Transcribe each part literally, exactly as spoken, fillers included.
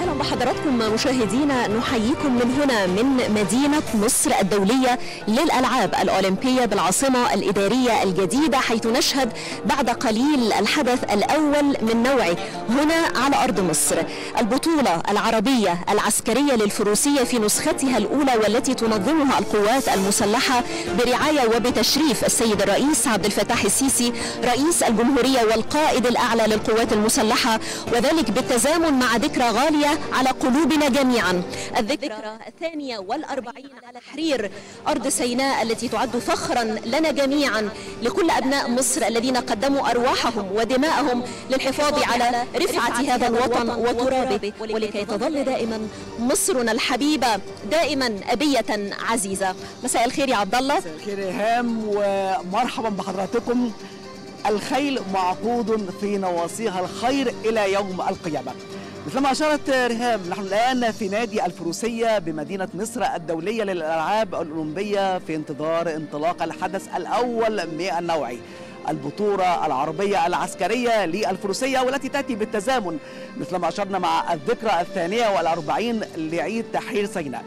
أهلا بحضراتكم مشاهدينا، نحييكم من هنا من مدينة مصر الدولية للألعاب الأولمبية بالعاصمة الإدارية الجديدة، حيث نشهد بعد قليل الحدث الأول من نوعه هنا على أرض مصر، البطولة العربية العسكرية للفروسية في نسختها الأولى، والتي تنظمها القوات المسلحة برعاية وبتشريف السيد الرئيس عبد الفتاح السيسي رئيس الجمهورية والقائد الأعلى للقوات المسلحة، وذلك بالتزامن مع ذكرى غالية على قلوبنا جميعا، الذكرى الثانية والأربعين على تحرير أرض سيناء التي تعد فخرا لنا جميعا، لكل أبناء مصر الذين قدموا أرواحهم ودماءهم للحفاظ على رفعة هذا الوطن وترابه، ولكي تظل دائما مصرنا الحبيبة دائما أبية عزيزة. مساء الخير يا عبد الله. مساء الخير ريهام، ومرحبا بحضراتكم. الخيل معقود في نواصيها الخير إلى يوم القيامة. مثلما أشارت ريهام، نحن الآن في نادي الفروسية بمدينة مصر الدولية للألعاب الأولمبية في انتظار انطلاق الحدث الأول من النوع، البطولة العربية العسكرية للفروسية، والتي تأتي بالتزامن مثلما أشرنا مع الذكرى الثانية والأربعين لعيد تحرير سيناء.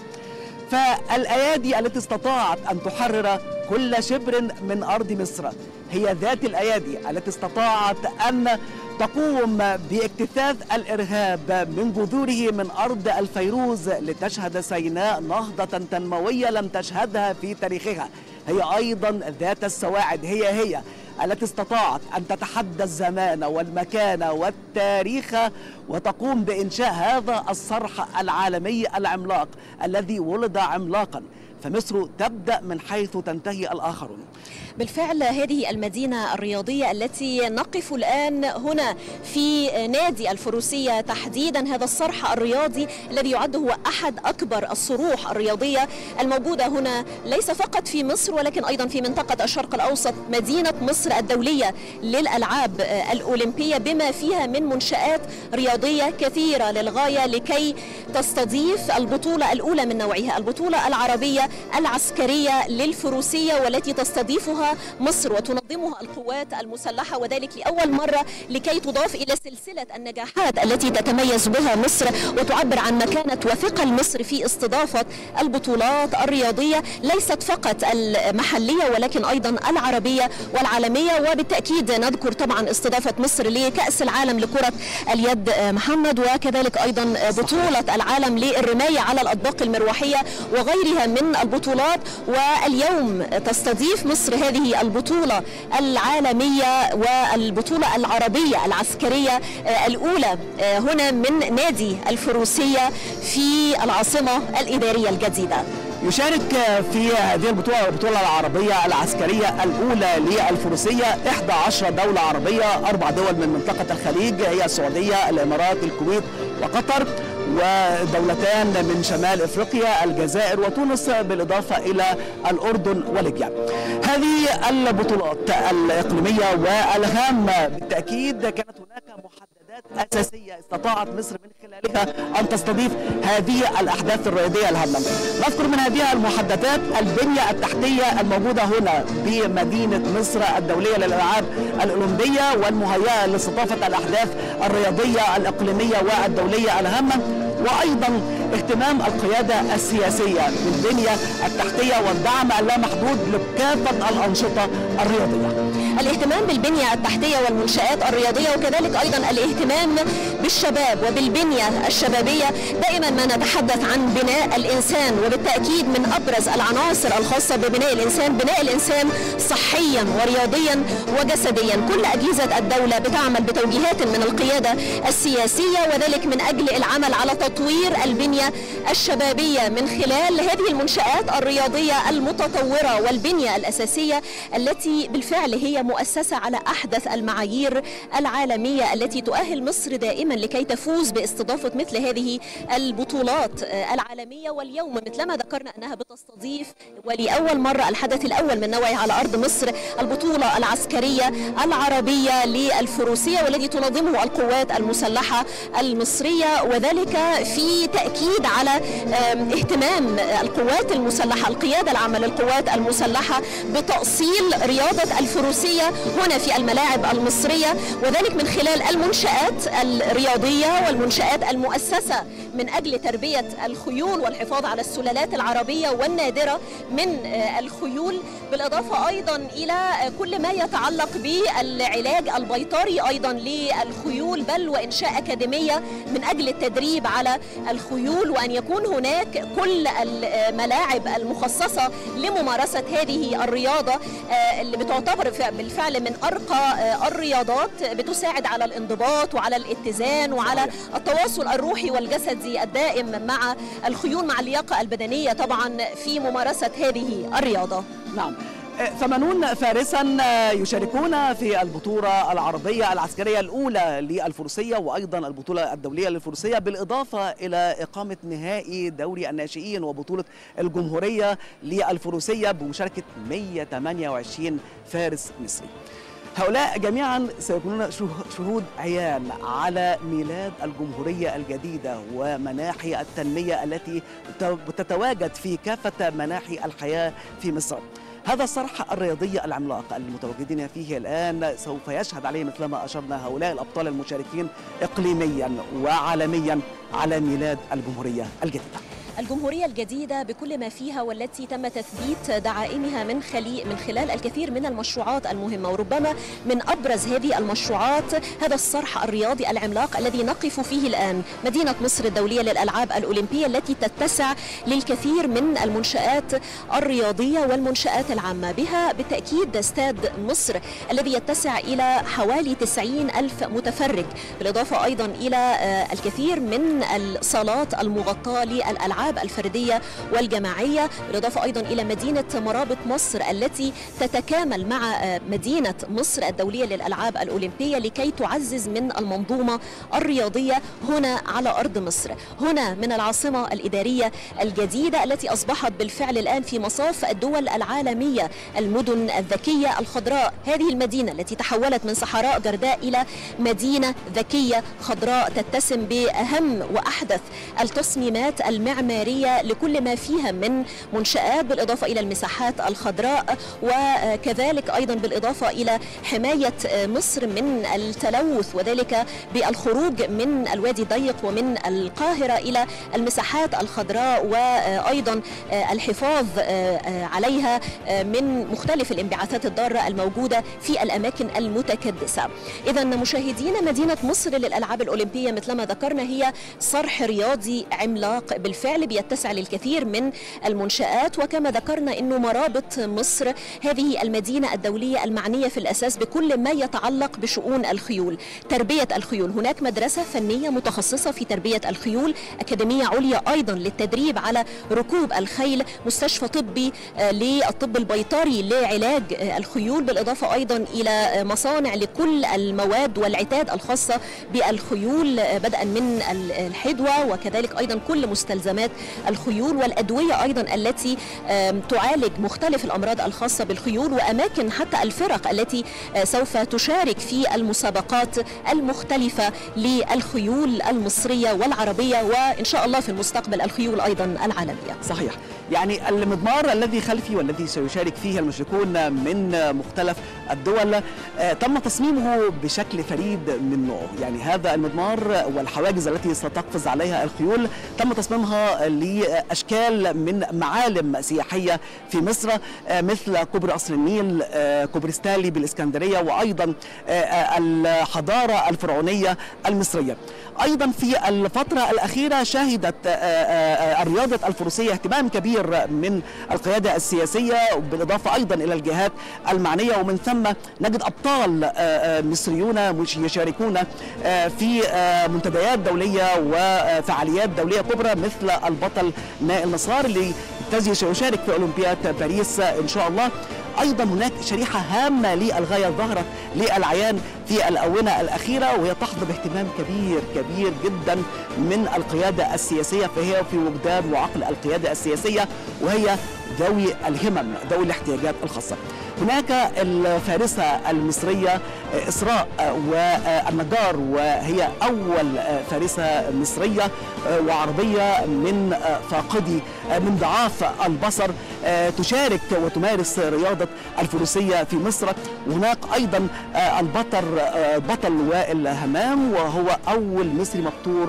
فالأيادي التي استطاعت أن تحرر كل شبر من أرض مصر هي ذات الأيادي التي استطاعت أن تقوم باكتثاث الإرهاب من جذوره من أرض الفيروز، لتشهد سيناء نهضة تنموية لم تشهدها في تاريخها. هي أيضا ذات السواعد، هي هي التي استطاعت أن تتحدى الزمان والمكان والتاريخ وتقوم بإنشاء هذا الصرح العالمي العملاق الذي ولد عملاقا. فمصر تبدأ من حيث تنتهي الآخرون. بالفعل هذه المدينة الرياضية التي نقف الآن هنا في نادي الفروسية تحديدا، هذا الصرح الرياضي الذي يعد هو أحد أكبر الصروح الرياضية الموجودة هنا ليس فقط في مصر ولكن أيضا في منطقة الشرق الأوسط، مدينة مصر الدولية للألعاب الأولمبية، بما فيها من منشآت رياضية كثيرة للغاية لكي تستضيف البطولة الأولى من نوعها، البطولة العربية العسكرية للفروسية، والتي تستضيفها مصر وتنظمها القوات المسلحة، وذلك لأول مرة لكي تضاف إلى سلسلة النجاحات التي تتميز بها مصر وتعبر عن مكانة وثقل مصر في استضافة البطولات الرياضية، ليست فقط المحلية ولكن أيضا العربية والعالمية. وبالتأكيد نذكر طبعا استضافة مصر لكأس العالم لكرة اليد محمد، وكذلك أيضا بطولة العالم للرماية على الأطباق المروحية وغيرها من البطولات. واليوم تستضيف مصر هذه البطولة العالمية والبطولة العربية العسكرية الأولى هنا من نادي الفروسية في العاصمة الإدارية الجديدة. يشارك في هذه البطولة البطولة العربية العسكرية الأولى للفروسية إحدى عشرة دولة عربية، أربع دول من منطقة الخليج هي السعودية، الإمارات، الكويت وقطر، ودولتان من شمال افريقيا الجزائر وتونس، بالاضافه الى الاردن وليبيا. هذه البطولات الاقليميه والهامه بالتاكيد كانت هناك محددات اساسيه استطاعت مصر من خلالها ان تستضيف هذه الاحداث الرياضيه الهامه. نذكر من هذه المحددات البنيه التحتيه الموجوده هنا بمدينه مصر الدوليه للالعاب الاولمبيه والمهيئه لاستضافه الاحداث الرياضيه الاقليميه والدوليه الهامه، وايضا اهتمام القياده السياسيه بالبنيه التحتيه والدعم اللامحدود لكافه الانشطه الرياضيه. الاهتمام بالبنيه التحتيه والمنشآت الرياضيه، وكذلك ايضا الاهتمام بالشباب وبالبنيه الشبابيه. دائما ما نتحدث عن بناء الانسان، وبالتاكيد من ابرز العناصر الخاصه ببناء الانسان بناء الانسان صحيا ورياضيا وجسديا. كل اجهزه الدوله بتعمل بتوجيهات من القياده السياسيه، وذلك من اجل العمل على تطوير البنيه الشبابيه من خلال هذه المنشآت الرياضيه المتطوره والبنيه الاساسيه التي بالفعل هي مؤسسه على احدث المعايير العالميه التي تؤهل مصر دائما لكي تفوز باستضافه مثل هذه البطولات العالميه. واليوم مثلما ذكرنا انها بتستضيف ولاول مره الحدث الاول من نوعه على ارض مصر، البطوله العسكريه العربيه للفروسيه، والذي تنظمه القوات المسلحه المصريه، وذلك في تاكيد على اهتمام القوات المسلحه القياده العامه للقوات المسلحه بتاصيل رياضه الفروسيه هنا في الملاعب المصريه، وذلك من خلال المنشآت الرياضيه والمنشآت المؤسسه من أجل تربية الخيول والحفاظ على السلالات العربية والنادرة من الخيول، بالإضافة أيضا إلى كل ما يتعلق بالعلاج البيطري أيضا للخيول، بل وإنشاء أكاديمية من أجل التدريب على الخيول، وأن يكون هناك كل الملاعب المخصصة لممارسة هذه الرياضة اللي بتعتبر بالفعل من أرقى الرياضات، بتساعد على الانضباط وعلى الاتزان وعلى التواصل الروحي والجسدي الدائم مع الخيول، مع اللياقة البدنية طبعا في ممارسة هذه الرياضة. نعم، ثمانون فارسا يشاركون في البطولة العربية العسكرية الأولى للفروسية وأيضا البطولة الدولية للفروسية، بالإضافة إلى إقامة نهائي دوري الناشئين وبطولة الجمهورية للفروسية بمشاركة مئة وثمانية وعشرين فارس مصري. هؤلاء جميعا سيكونون شهود عيان على ميلاد الجمهورية الجديدة ومناحي التنمية التي تتواجد في كافة مناحي الحياة في مصر. هذا الصرح الرياضي العملاق المتواجدين فيه الآن سوف يشهد عليه مثلما أشرنا هؤلاء الأبطال المشاركين إقليميا وعالميا على ميلاد الجمهورية الجديدة. الجمهورية الجديدة بكل ما فيها، والتي تم تثبيت دعائمها من خلال من خلال الكثير من المشروعات المهمة، وربما من أبرز هذه المشروعات هذا الصرح الرياضي العملاق الذي نقف فيه الآن، مدينة مصر الدولية للألعاب الأولمبية، التي تتسع للكثير من المنشآت الرياضية والمنشآت العامة، بها بالتأكيد استاد مصر الذي يتسع إلى حوالي تسعين ألف متفرج، بالإضافة أيضا إلى الكثير من الصالات المغطاة للألعاب الفردية والجماعية، بالإضافة أيضا إلى مدينة مرابط مصر التي تتكامل مع مدينة مصر الدولية للألعاب الأولمبية لكي تعزز من المنظومة الرياضية هنا على أرض مصر، هنا من العاصمة الإدارية الجديدة التي أصبحت بالفعل الآن في مصاف الدول العالمية، المدن الذكية الخضراء. هذه المدينة التي تحولت من صحراء جرداء إلى مدينة ذكية خضراء تتسم بأهم وأحدث التصميمات المعمارية لكل ما فيها من منشآت، بالإضافة إلى المساحات الخضراء، وكذلك أيضا بالإضافة إلى حماية مصر من التلوث، وذلك بالخروج من الوادي الضيق ومن القاهرة إلى المساحات الخضراء، وأيضا الحفاظ عليها من مختلف الانبعاثات الضارة الموجودة في الأماكن المتكدسة. إذا مشاهدينا، مدينة مصر للألعاب الأولمبية مثلما ذكرنا هي صرح رياضي عملاق بالفعل بيتسع للكثير من المنشآت، وكما ذكرنا أنه مرابط مصر هذه المدينة الدولية المعنية في الأساس بكل ما يتعلق بشؤون الخيول، تربية الخيول. هناك مدرسة فنية متخصصة في تربية الخيول، أكاديمية عليا أيضا للتدريب على ركوب الخيل، مستشفى طبي للطب البيطري لعلاج الخيول، بالإضافة أيضا إلى مصانع لكل المواد والعتاد الخاصة بالخيول بدءا من الحدوة، وكذلك أيضا كل مستلزمات الخيول، والأدوية أيضا التي تعالج مختلف الأمراض الخاصة بالخيول، وأماكن حتى الفرق التي سوف تشارك في المسابقات المختلفة للخيول المصرية والعربية، وإن شاء الله في المستقبل الخيول أيضا العالمية. صحيح، يعني المضمار الذي خلفي والذي سيشارك فيه المشركون من مختلف الدول تم تصميمه بشكل فريد من نوعه، يعني هذا المضمار والحواجز التي ستقفز عليها الخيول تم تصميمها لأشكال من معالم سياحية في مصر، مثل كوبري قصر النيل، كوبري ستانلي بالإسكندرية، وأيضا الحضارة الفرعونية المصرية. أيضا في الفترة الأخيرة شهدت الرياضة الفروسية اهتمام كبير من القيادة السياسية، بالإضافة أيضا إلى الجهات المعنية، ومن ثم نجد أبطال مصريون يشاركون في منتديات دولية وفعاليات دولية كبرى، مثل البطل نائل نصار اللي سيشارك في أولمبياد باريس إن شاء الله. أيضا هناك شريحة هامة للغاية ظهرت للعيان في الآونة الأخيرة، وهي تحظى باهتمام كبير كبير جدا من القيادة السياسية، فهي في وجدان وعقل القيادة السياسية، وهي ذوي الهمم، ذوي الاحتياجات الخاصة. هناك الفارسة المصرية إسراء والنجار، وهي أول فارسة مصرية وعربية من فاقدي من ضعاف البصر تشارك وتمارس رياضة الفروسية في مصر. وهناك أيضا البطل بطل وائل همام، وهو أول مصري مقطور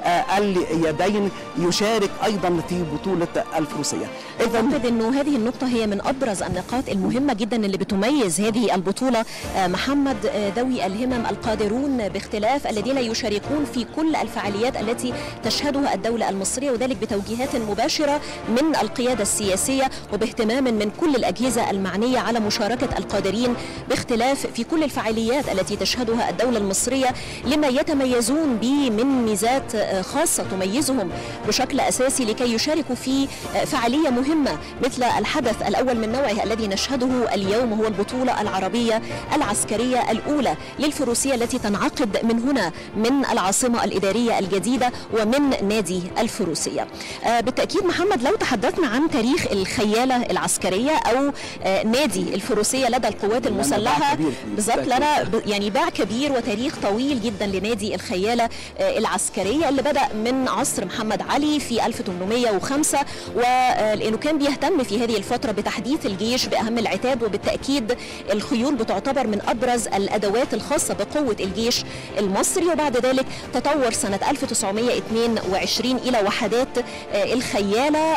اليدين يشارك أيضا في بطولة الفروسية. أعتقد أنه هذه النقطة هي من أبرز النقاط المهمة جدا اللي بتميز هذه البطولة محمد، ذوي الهمم القادرون باختلاف الذين يشاركون في كل الفعاليات التي تشهدها الدولة المصرية، وذلك بتوجيهات مباشرة من القيادة السياسية وباهتمام من كل الأجهزة المعنية على مشاركة القادرين باختلاف في كل الفعاليات التي تشهدها الدولة المصرية، لما يتميزون به من ميزات خاصة تميزهم بشكل أساسي لكي يشاركوا في فعالية مهمة مثل الحدث الأول من نوعه الذي نشهده اليوم، هو البطولة العربية العسكرية الأولى للفروسية التي تنعقد من هنا من العاصمة الإدارية الجديدة ومن نادي الفروسية. بالتأكيد محمد، لو تحدثنا عن تاريخ الخيالة العسكرية أو نادي الفروسية لدى القوات المسلحة، بالضبط لنا يعني باع كبير وتاريخ طويل جدا لنادي الخيالة العسكرية اللي بدأ من عصر محمد علي في ألف وثمانمائة وخمسة، ولأنه كان بيهتم في هذه الفترة بتحديث الجيش بأهم العتاد، وبالتأكيد الخيول بتعتبر من أبرز الأدوات الخاصة بقوة الجيش المصري. وبعد ذلك تطور سنة ألف وتسعمائة واثنين وعشرين إلى وحدات الخيالة،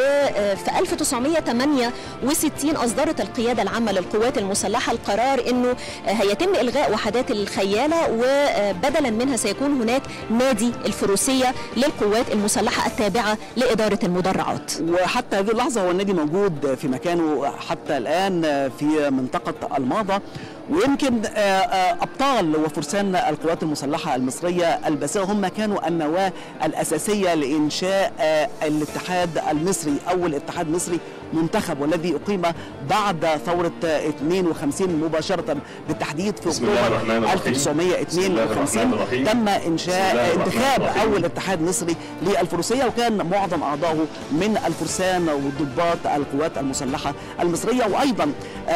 وفي ألف وتسعمائة وثمانية وستين أصدرت القيادة العامة للقوات المسلحة القرار أنه هيتم إلغاء وحدات الخيالة، وبدلا منها سيكون هناك نادي الفروسية للقوات المسلحة التابعة لإدارة المدرعات. وحتى هذه اللحظة هو النادي موجود في مكانه حتى الآن في منطقة الماضة، ويمكن أبطال وفرسان القوات المسلحة المصرية الباسلة هم كانوا النواة الأساسية لإنشاء الاتحاد المصري، أول اتحاد مصري منتخب، والذي أقيم بعد ثورة اثنين وخمسين مباشرة، بالتحديد في أكتوبر ألف وتسعمائة واثنين وخمسين تم إنشاء انتخاب أول اتحاد مصري للفروسية، وكان معظم أعضائه من الفرسان وضباط القوات المسلحة المصرية، وأيضا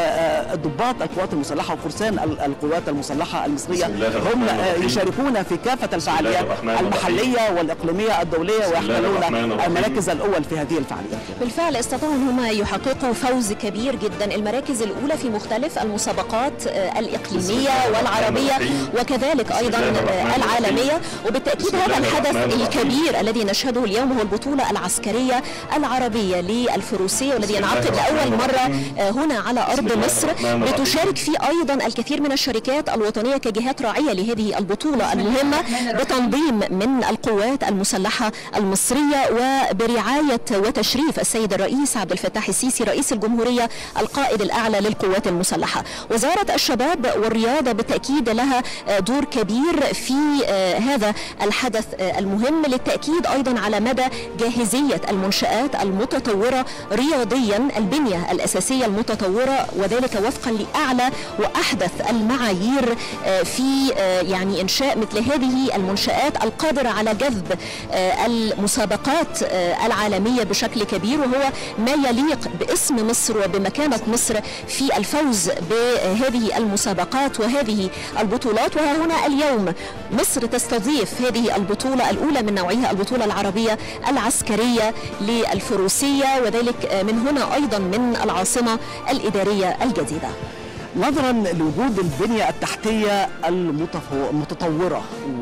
ضباط القوات المسلحة وفرسان القوات المسلحة المصرية هم يشاركون في كافة الفعاليات المحلية والإقليمية الدولية، ويحملون المراكز الأول في هذه الفعاليات. بالفعل استطاعوا هم يحققوا فوز كبير جدا، المراكز الأولى في مختلف المسابقات الإقليمية والعربية وكذلك أيضا العالمية. وبالتأكيد هذا الحدث الكبير الذي نشهده اليوم هو البطولة العسكرية العربية للفروسية، والذي ينعقد لأول مرة هنا على أرض مصر، بتشارك فيه أيضا الكثير من الشركات الوطنية كجهات راعية لهذه البطولة المهمة بتنظيم من القوات المسلحة المصرية وبرعاية وتشريف السيد الرئيس عبد الفتاح السيسي رئيس الجمهورية القائد الأعلى للقوات المسلحة. وزارة الشباب والرياضة بالتأكيد لها دور كبير في هذا الحدث المهم، للتأكيد أيضا على مدى جاهزية المنشآت المتطورة رياضيا، البنية الأساسية المتطورة، وذلك وفقا لأعلى وأحدث المعايير في يعني إنشاء مثل هذه المنشآت القادرة على جذب المسابقات العالمية بشكل كبير، وهو ما يليق باسم مصر وبمكانة مصر في الفوز بهذه المسابقات وهذه البطولات. وها هنا اليوم مصر تستضيف هذه البطولة الأولى من نوعها، البطولة العربية العسكرية للفروسية، وذلك من هنا أيضا من العاصمة الإدارية الجديدة. نظرا لوجود البنية التحتية المتطورة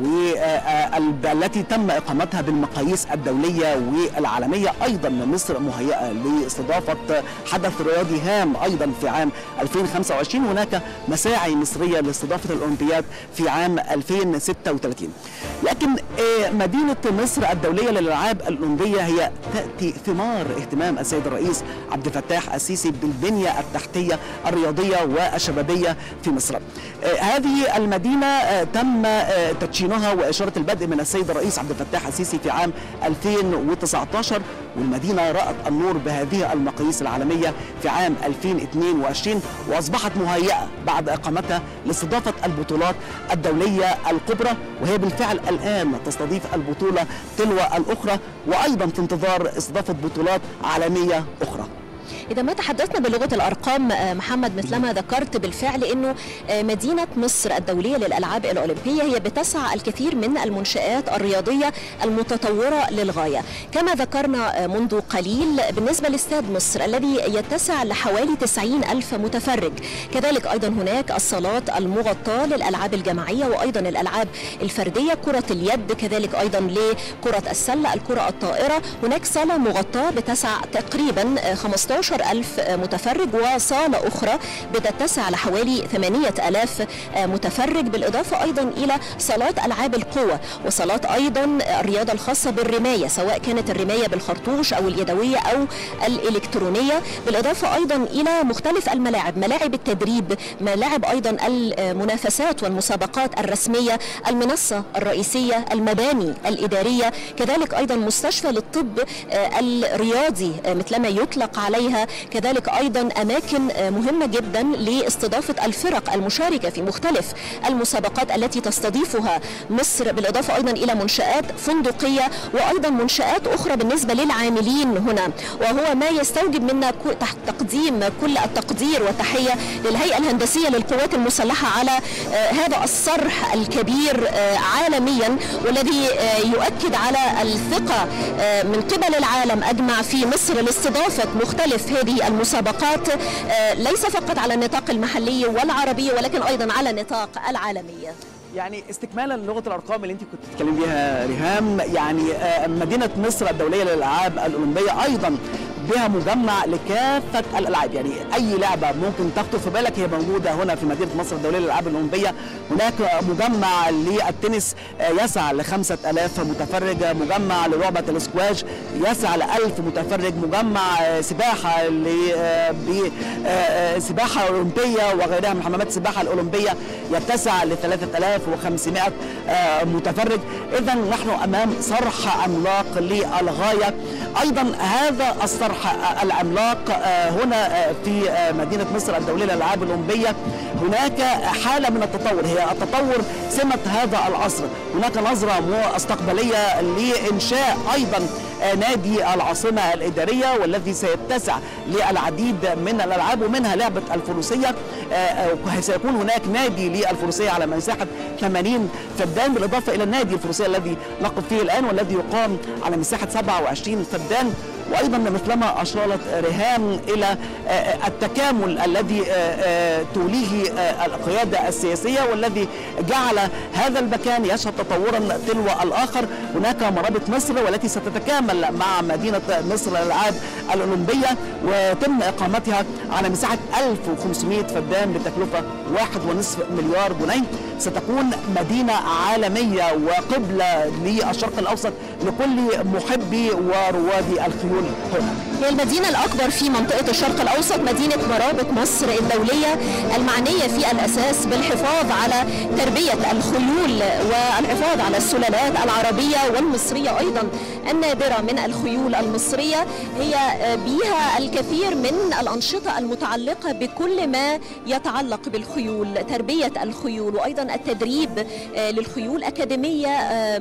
والتي تم إقامتها بالمقاييس الدولية والعالمية، أيضا مصر مهيئة لاستضافة حدث رياضي هام أيضا في عام ألفين وخمسة وعشرين. هناك مساعي مصرية لاستضافة الأولمبياد في عام ألفين وستة وثلاثين، لكن مدينة مصر الدولية للألعاب الأولمبية هي تأتي ثمار اهتمام السيد الرئيس عبد الفتاح السيسي بالبنية التحتية الرياضية والشبابية في مصر. هذه المدينة تم تدشينها وإشارة البدء من السيد الرئيس عبد الفتاح السيسي في عام ألفين وتسعة عشر، والمدينة رأت النور بهذه المقاييس العالمية في عام ألفين واثنين وعشرين، وأصبحت مهيئة بعد إقامتها لاستضافة البطولات الدولية الكبرى، وهي بالفعل الآن تستضيف البطولة تلو الأخرى، وأيضا في انتظار استضافة بطولات عالمية أخرى. إذا ما تحدثنا بلغة الأرقام محمد، مثلما ذكرت بالفعل أنه مدينة مصر الدولية للألعاب الأولمبية هي بتسعى الكثير من المنشآت الرياضية المتطورة للغاية. كما ذكرنا منذ قليل بالنسبة لاستاد مصر الذي يتسع لحوالي تسعين ألف متفرج، كذلك أيضا هناك الصالات المغطاة للألعاب الجماعية وأيضا الألعاب الفردية، كرة اليد، كذلك أيضا لكرة السلة، الكرة الطائرة. هناك صالة مغطاة بتسع تقريبا خمسة عشر ألف متفرج، وصالة أخرى بتتسع لحوالي ثمانية آلاف متفرج، بالإضافة أيضا إلى صالات ألعاب القوة وصالات أيضا الرياضة الخاصة بالرماية، سواء كانت الرماية بالخرطوش أو اليدوية أو الإلكترونية، بالإضافة أيضا إلى مختلف الملاعب، ملاعب التدريب، ملاعب أيضا المنافسات والمسابقات الرسمية، المنصة الرئيسية، المباني الإدارية، كذلك أيضا مستشفى للطب الرياضي مثلما يطلق عليها، كذلك أيضا أماكن مهمة جدا لاستضافة الفرق المشاركة في مختلف المسابقات التي تستضيفها مصر، بالإضافة أيضا إلى منشآت فندقية وأيضا منشآت أخرى بالنسبة للعاملين هنا، وهو ما يستوجب منا تحت تقديم كل التقدير والتحية للهيئة الهندسية للقوات المسلحة على هذا الصرح الكبير عالميا، والذي يؤكد على الثقة من قبل العالم أجمع في مصر لاستضافة مختلف هذه المسابقات، ليس فقط على النطاق المحلي والعربي ولكن أيضا على النطاق العالمي. يعني استكمالا لغه الارقام اللي انت كنت بتتكلم بيها ريهام، يعني مدينه مصر الدوليه للالعاب الاولمبيه ايضا بها مجمع لكافه الالعاب، يعني اي لعبه ممكن تخطر في بالك هي موجوده هنا في مدينه مصر الدوليه للالعاب الاولمبيه. هناك مجمع للتنس يسع ل خمسة آلاف متفرج، مجمع للعبه الاسكواش يسع ل ألف متفرج، مجمع سباحه سباحه اولمبيه وغيرها من حمامات السباحه الاولمبيه يتسع ل ثلاثة آلاف وخمسمائة متفرج. اذا نحن امام صرح عملاق للغايه. ايضا هذا الصرح العملاق هنا في مدينة مصر الدولية للألعاب الأولمبية هناك حالة من التطور، هي التطور سمة هذا العصر. هناك نظرة استقبالية لإنشاء أيضا نادي العاصمة الإدارية والذي سيتسع للعديد من الألعاب ومنها لعبة الفروسية. سيكون هناك نادي للفروسية على مساحة ثمانين فدان، بالإضافة إلى النادي الفروسية الذي نقف فيه الآن والذي يقام على مساحة سبعة وعشرين فدان. وايضا مثلما اشارت ريهام الى التكامل الذي توليه القياده السياسيه والذي جعل هذا المكان يشهد تطورا تلو الاخر. هناك مرابط مصر والتي ستتكامل مع مدينه مصر للالعاب الاولمبيه وتم اقامتها على مساحه ألف وخمسمائة فدان بتكلفه واحد ونصف مليار جنيه. ستكون مدينه عالميه وقبله للشرق الاوسط لكل محبي ورواد الخيول. هي المدينة الأكبر في منطقة الشرق الأوسط، مدينة مرابط مصر الدولية المعنية في الأساس بالحفاظ على تربية الخيول والحفاظ على السلالات العربية والمصرية أيضا النادرة من الخيول المصرية. هي بها الكثير من الأنشطة المتعلقة بكل ما يتعلق بالخيول، تربية الخيول وأيضا التدريب للخيول، أكاديمية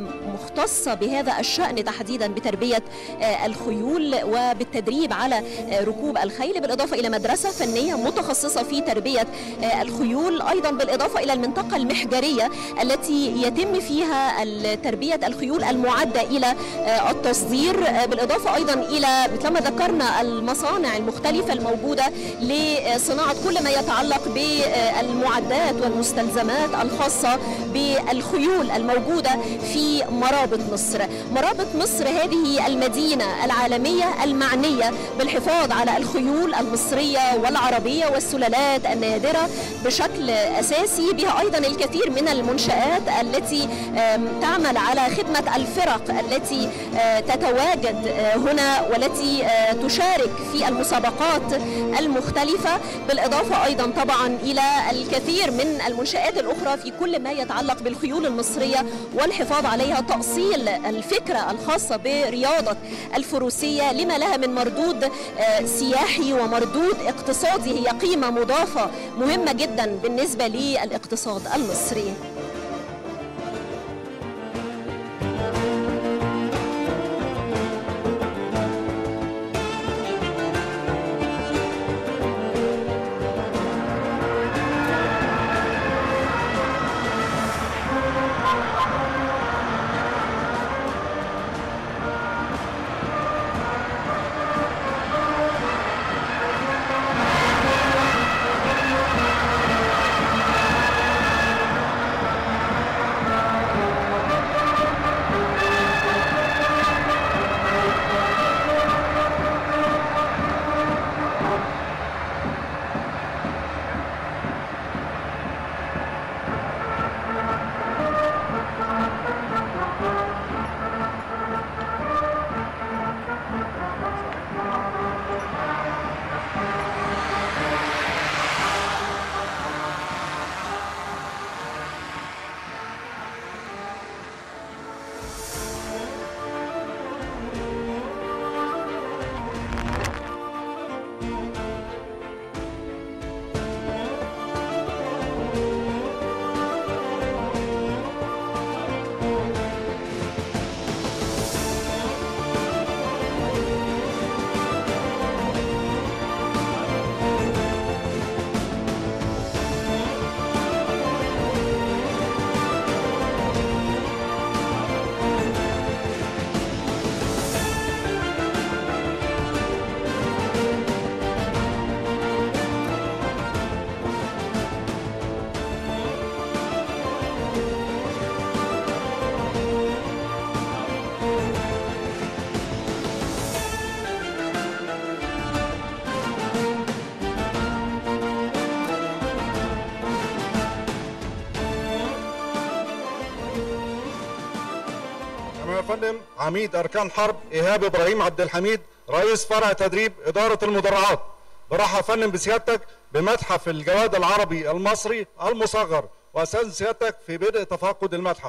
مختصة بهذا الشأن تحديدا بتربية الخيول وبالتدريب على ركوب الخيل، بالإضافة إلى مدرسة فنية متخصصة في تربية الخيول، أيضا بالإضافة إلى المنطقة المحجرية التي يتم فيها تربية الخيول المعدة إلى التصدير، بالإضافة أيضا إلى مثلما ذكرنا المصانع المختلفة الموجودة لصناعة كل ما يتعلق بالمعدات والمستلزمات الخاصة بالخيول الموجودة في مرابط مصر. مرابط مصر هذه المدينة العالمية المعنية بالحفاظ على الخيول المصرية والعربية والسلالات النادرة بشكل أساسي، بها أيضا الكثير من المنشآت التي تعمل على خدمة الفرق التي تتواجد هنا والتي تشارك في المسابقات المختلفة، بالإضافة أيضا طبعا إلى الكثير من المنشآت الأخرى في كل ما يتعلق بالخيول المصرية والحفاظ عليها، تأصيل الفكرة الخاصة برياضة الفروسية لما لها من مردود سياحي ومردود اقتصادي. هي قيمة مضافة مهمة جدا بالنسبة للاقتصاد المصري. فندم عميد أركان حرب إيهاب إبراهيم عبد الحميد، رئيس فرع تدريب إدارة المدرعات. برحب فندم بسيادتك بمتحف الجواد العربي المصري المصغر، وأستاذن سيادتك في بدء تفقد المتحف.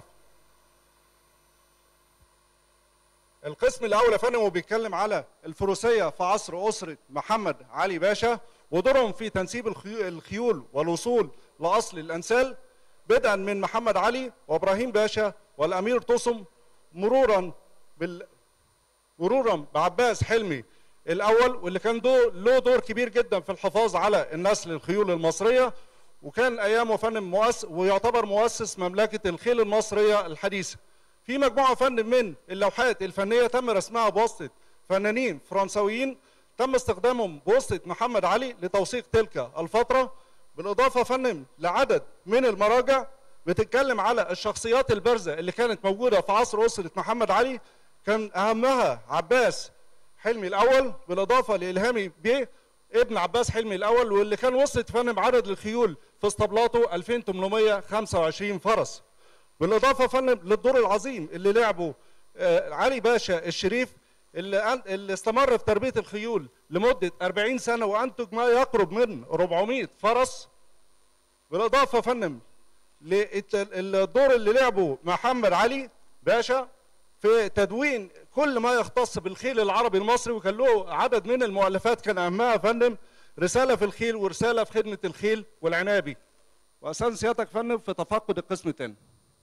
القسم الأول يا فندم وبيتكلم على الفروسية في عصر أسرة محمد علي باشا، ودورهم في تنسيب الخيول والوصول لأصل الأنسال، بدءا من محمد علي وإبراهيم باشا والأمير طسم، مرورا بال مرورا بعباس حلمي الأول، واللي كان دو... له دور كبير جدا في الحفاظ على النسل الخيول المصرية، وكان أيامه فندم مؤسس ويعتبر مؤسس مملكة الخيل المصرية الحديثة. في مجموعة فندم من اللوحات الفنية تم رسمها بواسطة فنانين فرنسويين تم استخدامهم بواسطة محمد علي لتوثيق تلك الفترة، بالإضافة فندم لعدد من المراجع بتتكلم على الشخصيات البارزة اللي كانت موجودة في عصر أسرة محمد علي، كان أهمها عباس حلمي الأول، بالإضافة لإلهامي بيه ابن عباس حلمي الأول، واللي كان وصلت فندم عدد الخيول في اسطبلاته ألفين وثمانمائة وخمسة وعشرين فرس. بالإضافة فندم للدور العظيم اللي لعبه علي باشا الشريف، اللي اللي استمر في تربية الخيول لمدة أربعين سنة وأنتج ما يقرب من أربعمائة فرس. بالإضافة فندم للدور اللي لعبه محمد علي باشا في تدوين كل ما يختص بالخيل العربي المصري، وكان له عدد من المؤلفات كان أهمها فندم رسالة في الخيل ورسالة في خدمة الخيل والعنابي. وأستاذن سيادتك فندم في تفقد القسم الثاني.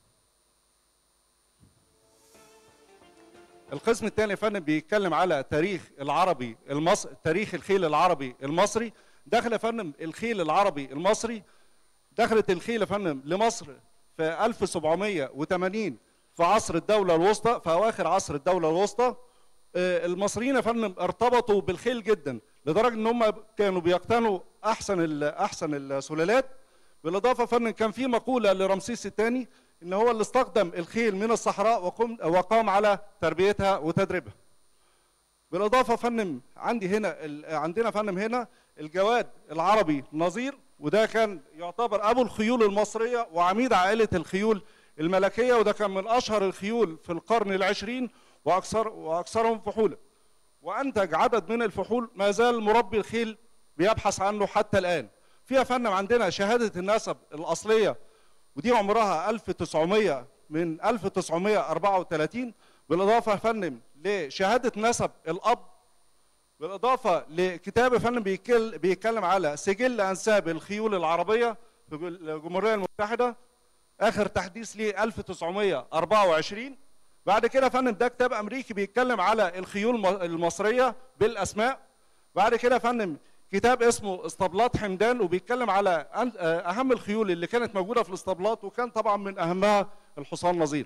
القسم الثاني يا فندم بيتكلم على تاريخ العربي المصري، تاريخ الخيل العربي المصري. دخل يا فندم الخيل العربي المصري، دخلت الخيل يا فندم لمصر في ألف وسبعمائة وثمانين في عصر الدولة الوسطى، في أواخر عصر الدولة الوسطى. المصريين يا فندم ارتبطوا بالخيل جدا لدرجة ان هم كانوا بيقتنوا احسن احسن السلالات. بالاضافة فندم كان في مقولة لرمسيس الثاني ان هو اللي استخدم الخيل من الصحراء وقام وقام على تربيتها وتدريبها. بالاضافه فندم عندي هنا عندنا فندم هنا الجواد العربي نظير، وده كان يعتبر ابو الخيول المصريه وعميد عائله الخيول الملكيه، وده كان من اشهر الخيول في القرن العشرين واكثر واكثرهم فحولا، وانتج عدد من الفحول ما زال مربي الخيل بيبحث عنه حتى الان. فيها فندم عندنا شهاده النسب الاصليه، ودي عمرها ألف وتسعمائة من ألف وتسعمائة وأربعة وثلاثين، بالاضافه يا فندم لشهاده نسب الاب، بالاضافه لكتاب يا فندم بيتكلم على سجل انساب الخيول العربيه في الجمهوريه المتحده، اخر تحديث ليه ألف وتسعمائة وأربعة وعشرين. بعد كده يا فندم ده كتاب امريكي بيتكلم على الخيول المصريه بالاسماء. بعد كده يا فندم كتاب اسمه اسطبلات حمدان، وبيتكلم على اهم الخيول اللي كانت موجوده في الاسطبلات، وكان طبعا من اهمها الحصان نظير.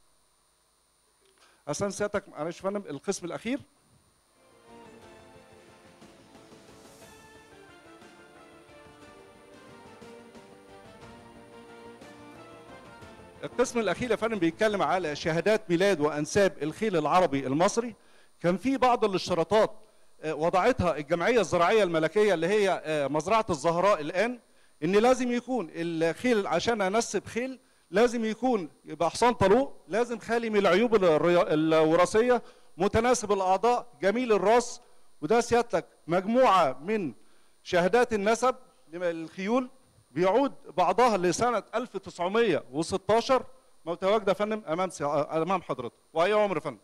استاذن سيادتك معلش فندم القسم الاخير. القسم الاخير يا فندم بيتكلم على شهادات ميلاد وانساب الخيل العربي المصري. كان في بعض الاشتراطات وضعتها الجمعيه الزراعيه الملكيه اللي هي مزرعه الزهراء الان، ان لازم يكون الخيل عشان انسب خيل لازم يكون يبقى حصان طلوق، لازم خالي من العيوب الوراثيه، متناسب الاعضاء، جميل الراس. وده سيادتك مجموعه من شهادات النسب للخيول بيعود بعضها لسنه ألف وتسعمائة وستة عشر، متواجده فندم امام امام حضرتك. واي عمر فندم.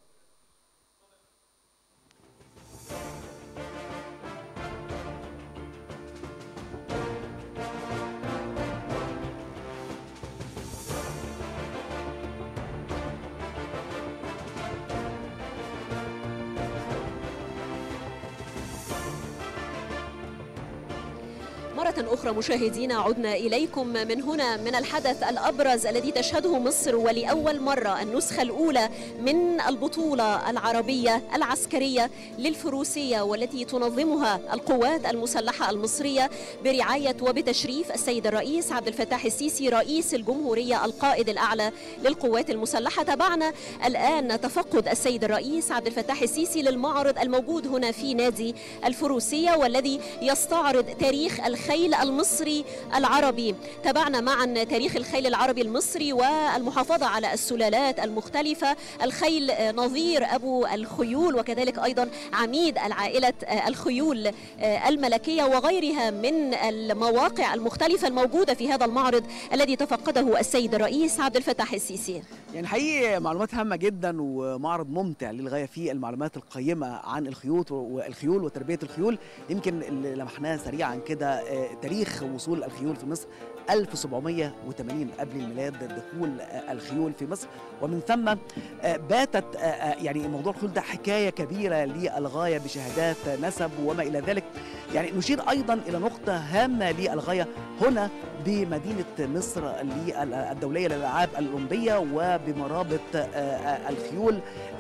مرة أخرى مشاهدينا عدنا إليكم من هنا من الحدث الأبرز الذي تشهده مصر ولأول مرة النسخة الأولى من البطولة العربية العسكرية للفروسية، والتي تنظمها القوات المسلحة المصرية برعاية وبتشريف السيد الرئيس عبد الفتاح السيسي رئيس الجمهورية القائد الأعلى للقوات المسلحة. تابعنا الآن تفقد السيد الرئيس عبد الفتاح السيسي للمعرض الموجود هنا في نادي الفروسية، والذي يستعرض تاريخ الخيل الخيل المصري العربي. تابعنا معا تاريخ الخيل العربي المصري والمحافظة على السلالات المختلفة، الخيل نظير أبو الخيول وكذلك أيضا عميد العائلة الخيول الملكية وغيرها من المواقع المختلفة الموجودة في هذا المعرض الذي تفقده السيد الرئيس عبد الفتاح السيسي. يعني حقيقي معلومات هامة جدا ومعرض ممتع للغاية في المعلومات القيمة عن الخيول والخيول وتربية الخيول. يمكن اللي لمحناها سريعا كده تاريخ وصول الخيول في مصر ألف وسبعمائة وثمانين قبل الميلاد، دخول الخيول في مصر، ومن ثم باتت يعني موضوع الخيول ده حكاية كبيرة للغاية بشهادات نسب وما إلى ذلك. يعني نشير أيضا إلى نقطة هامة للغاية هنا بمدينة مصر الدولية للألعاب الأولمبية وبمرابط الخيول.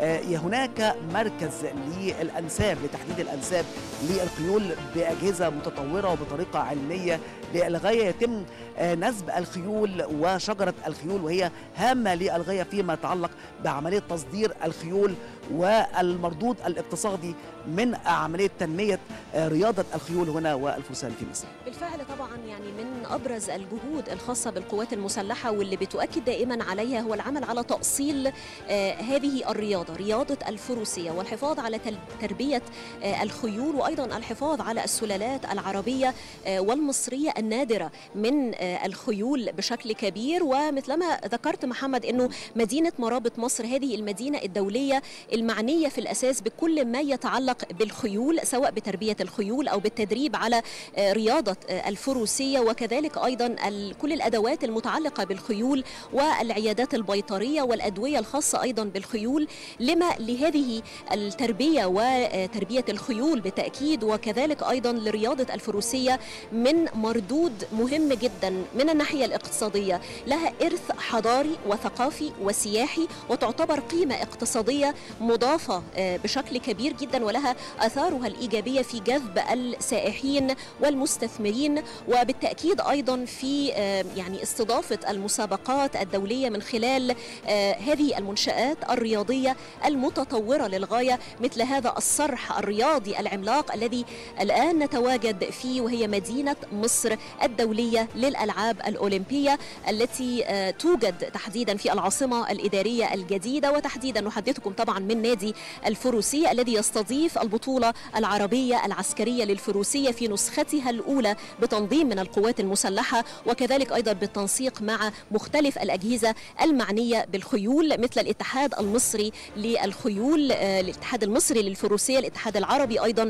هناك مركز للأنساب لتحديد الأنساب للخيول بأجهزة متطورة وبطريقة علمية للغاية. يتم نسب الخيول وشجرة الخيول وهي هامة للغاية فيما يتعلق بعملية تصدير الخيول والمردود الاقتصادي من عملية تنمية رياضة الخيول هنا والفرسان في مصر. بالفعل طبعا يعني من أبرز الجهود الخاصة بالقوات المسلحة واللي بتؤكد دائما عليها هو العمل على تأصيل آه هذه الرياضة، رياضة الفروسية، والحفاظ على تربية آه الخيول وأيضا الحفاظ على السلالات العربية آه والمصرية النادرة من آه الخيول بشكل كبير. ومثلما ذكرت محمد أنه مدينة مرابط مصر هذه المدينة الدولية المعنية في الأساس بكل ما يتعلق بالخيول، سواء بتربية الخيول أو بالتدريب على رياضة الفروسية، وكذلك أيضا كل الأدوات المتعلقة بالخيول والعيادات البيطرية والأدوية الخاصة أيضا بالخيول، لما لهذه التربية وتربية الخيول بالتأكيد وكذلك أيضا لرياضة الفروسية من مردود مهم جدا من الناحية الاقتصادية، لها إرث حضاري وثقافي وسياحي وتعتبر قيمة اقتصادية مضافة بشكل كبير جدا ولها آثارها الإيجابية في جذب السائحين والمستثمرين، وبالتأكيد أيضا في يعني استضافة المسابقات الدولية من خلال هذه المنشآت الرياضية المتطورة للغاية مثل هذا الصرح الرياضي العملاق الذي الآن نتواجد فيه، وهي مدينة مصر الدولية للألعاب الأولمبية التي توجد تحديدا في العاصمة الإدارية الجديدة، وتحديدا نحدثكم طبعا من نادي الفروسية الذي يستضيف البطولة العربية العسكرية للفروسية في نسختها الأولى بتنظيم من القوات المسلحة، وكذلك أيضا بالتنسيق مع مختلف الأجهزة المعنية بالخيول مثل الاتحاد المصري للخيول، الاتحاد المصري للفروسية، الاتحاد العربي أيضا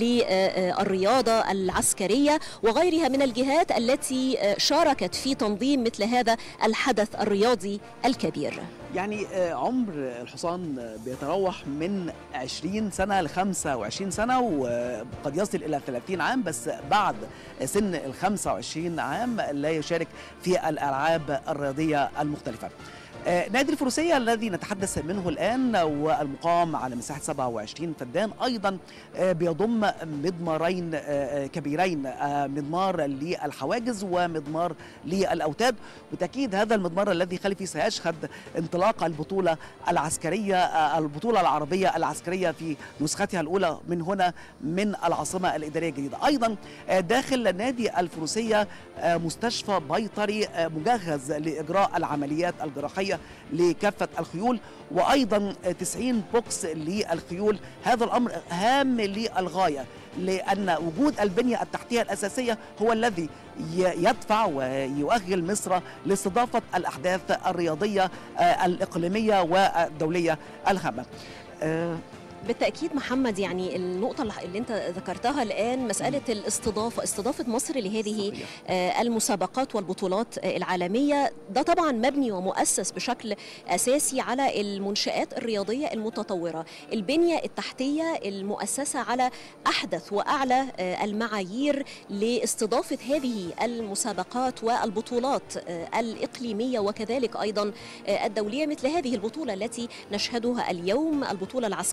للرياضة العسكرية وغيرها من الجهات التي شاركت في تنظيم مثل هذا الحدث الرياضي الكبير. يعني عمر الحصان بيتراوح من عشرين سنة ل خمسة وعشرين سنة وقد يصل إلى ثلاثين عام، بس بعد سن ال خمسة وعشرين عام لا يشارك في الألعاب الرياضية المختلفة. نادي الفروسية الذي نتحدث منه الآن والمقام على مساحة سبعة وعشرين فدان أيضا بيضم مضمارين كبيرين، مضمار للحواجز ومضمار للأوتاد. بالتأكيد هذا المضمار الذي خلفي سيشهد انطلاق البطولة العسكرية، البطولة العربية العسكرية في نسختها الأولى من هنا من العاصمة الإدارية الجديدة. أيضا داخل نادي الفروسية مستشفى بيطري مجهز لإجراء العمليات الجراحية لكافة الخيول، وأيضا تسعين بوكس للخيول. هذا الأمر هام للغاية لأن وجود البنية التحتية الأساسية هو الذي يدفع ويؤهل مصر لاستضافة الأحداث الرياضية الإقليمية والدولية الهامة. بالتأكيد محمد، يعني النقطة اللي انت ذكرتها الآن مسألة الاستضافة، استضافة مصر لهذه المسابقات والبطولات العالمية، ده طبعا مبني ومؤسس بشكل أساسي على المنشآت الرياضية المتطورة، البنية التحتية المؤسسة على أحدث وأعلى المعايير لاستضافة هذه المسابقات والبطولات الإقليمية وكذلك أيضا الدولية مثل هذه البطولة التي نشهدها اليوم، البطولة العسكرية العربية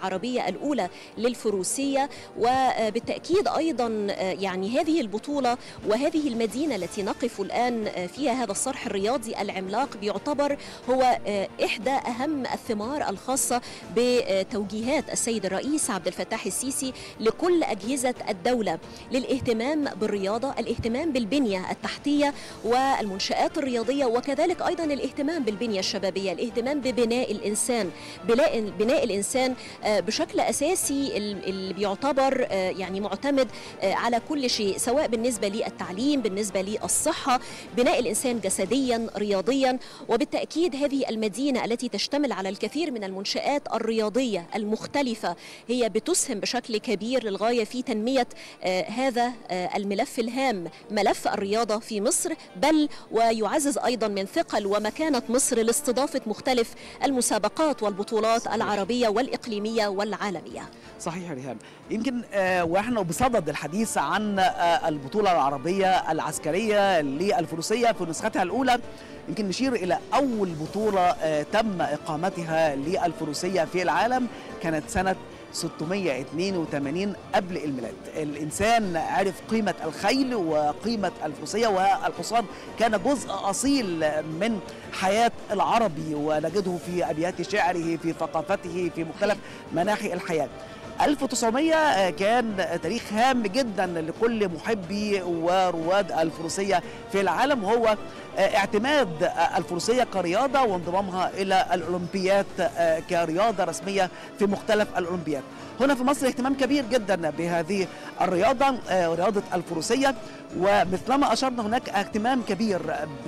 العربية الأولى للفروسية. وبالتأكيد أيضا يعني هذه البطولة وهذه المدينة التي نقف الآن فيها هذا الصرح الرياضي العملاق بيعتبر هو إحدى أهم الثمار الخاصة بتوجيهات السيد الرئيس عبد الفتاح السيسي لكل أجهزة الدولة للاهتمام بالرياضة، الاهتمام بالبنية التحتية والمنشآت الرياضية، وكذلك أيضا الاهتمام بالبنية الشبابية، الاهتمام ببناء الإنسان، بناء الإنسان بشكل أساسي اللي بيعتبر يعني معتمد على كل شيء، سواء بالنسبة للتعليم، بالنسبة للصحة، بناء الإنسان جسديا رياضيا. وبالتأكيد هذه المدينة التي تشتمل على الكثير من المنشآت الرياضية المختلفة هي بتسهم بشكل كبير للغاية في تنمية هذا الملف الهام، ملف الرياضة في مصر، بل ويعزز أيضا من ثقل ومكانة مصر لاستضافة مختلف المسابقات والبطولات العربية والإقليمية والعالمية. صحيح ريهام. يمكن آه واحنا بصدد الحديث عن آه البطولة العربية العسكرية للفروسية في نسختها الأولى، يمكن نشير إلى أول بطولة آه تم إقامتها للفروسية في العالم، كانت سنة ستمائة واثنين وثمانين قبل الميلاد. الإنسان عرف قيمة الخيل وقيمة الفروسية، والحصان كان جزء أصيل من حياة العربي، ونجده في أبيات شعره، في ثقافته، في مختلف مناحي الحياة. ألف وتسعمائة كان تاريخ هام جدا لكل محبي ورواد الفروسية في العالم، وهو اعتماد الفروسية كرياضة وانضمامها إلى الأولمبيات كرياضة رسمية في مختلف الأولمبيات. هنا في مصر اهتمام كبير جدا بهذه الرياضة، رياضة الفروسية، ومثلما أشرنا هناك اهتمام كبير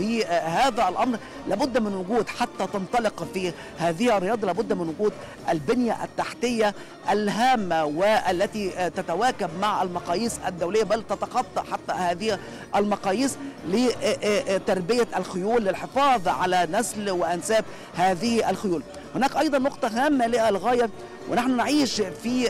بهذا الأمر. لابد من وجود حتى تنطلق في هذه الرياضة، لابد من وجود البنية التحتية الهامة والتي تتواكب مع المقاييس الدولية، بل تتخطى حتى هذه المقاييس لتربية الخيول، للحفاظ على نسل وأنساب هذه الخيول. هناك أيضا نقطة هامة للغاية، ونحن نعيش في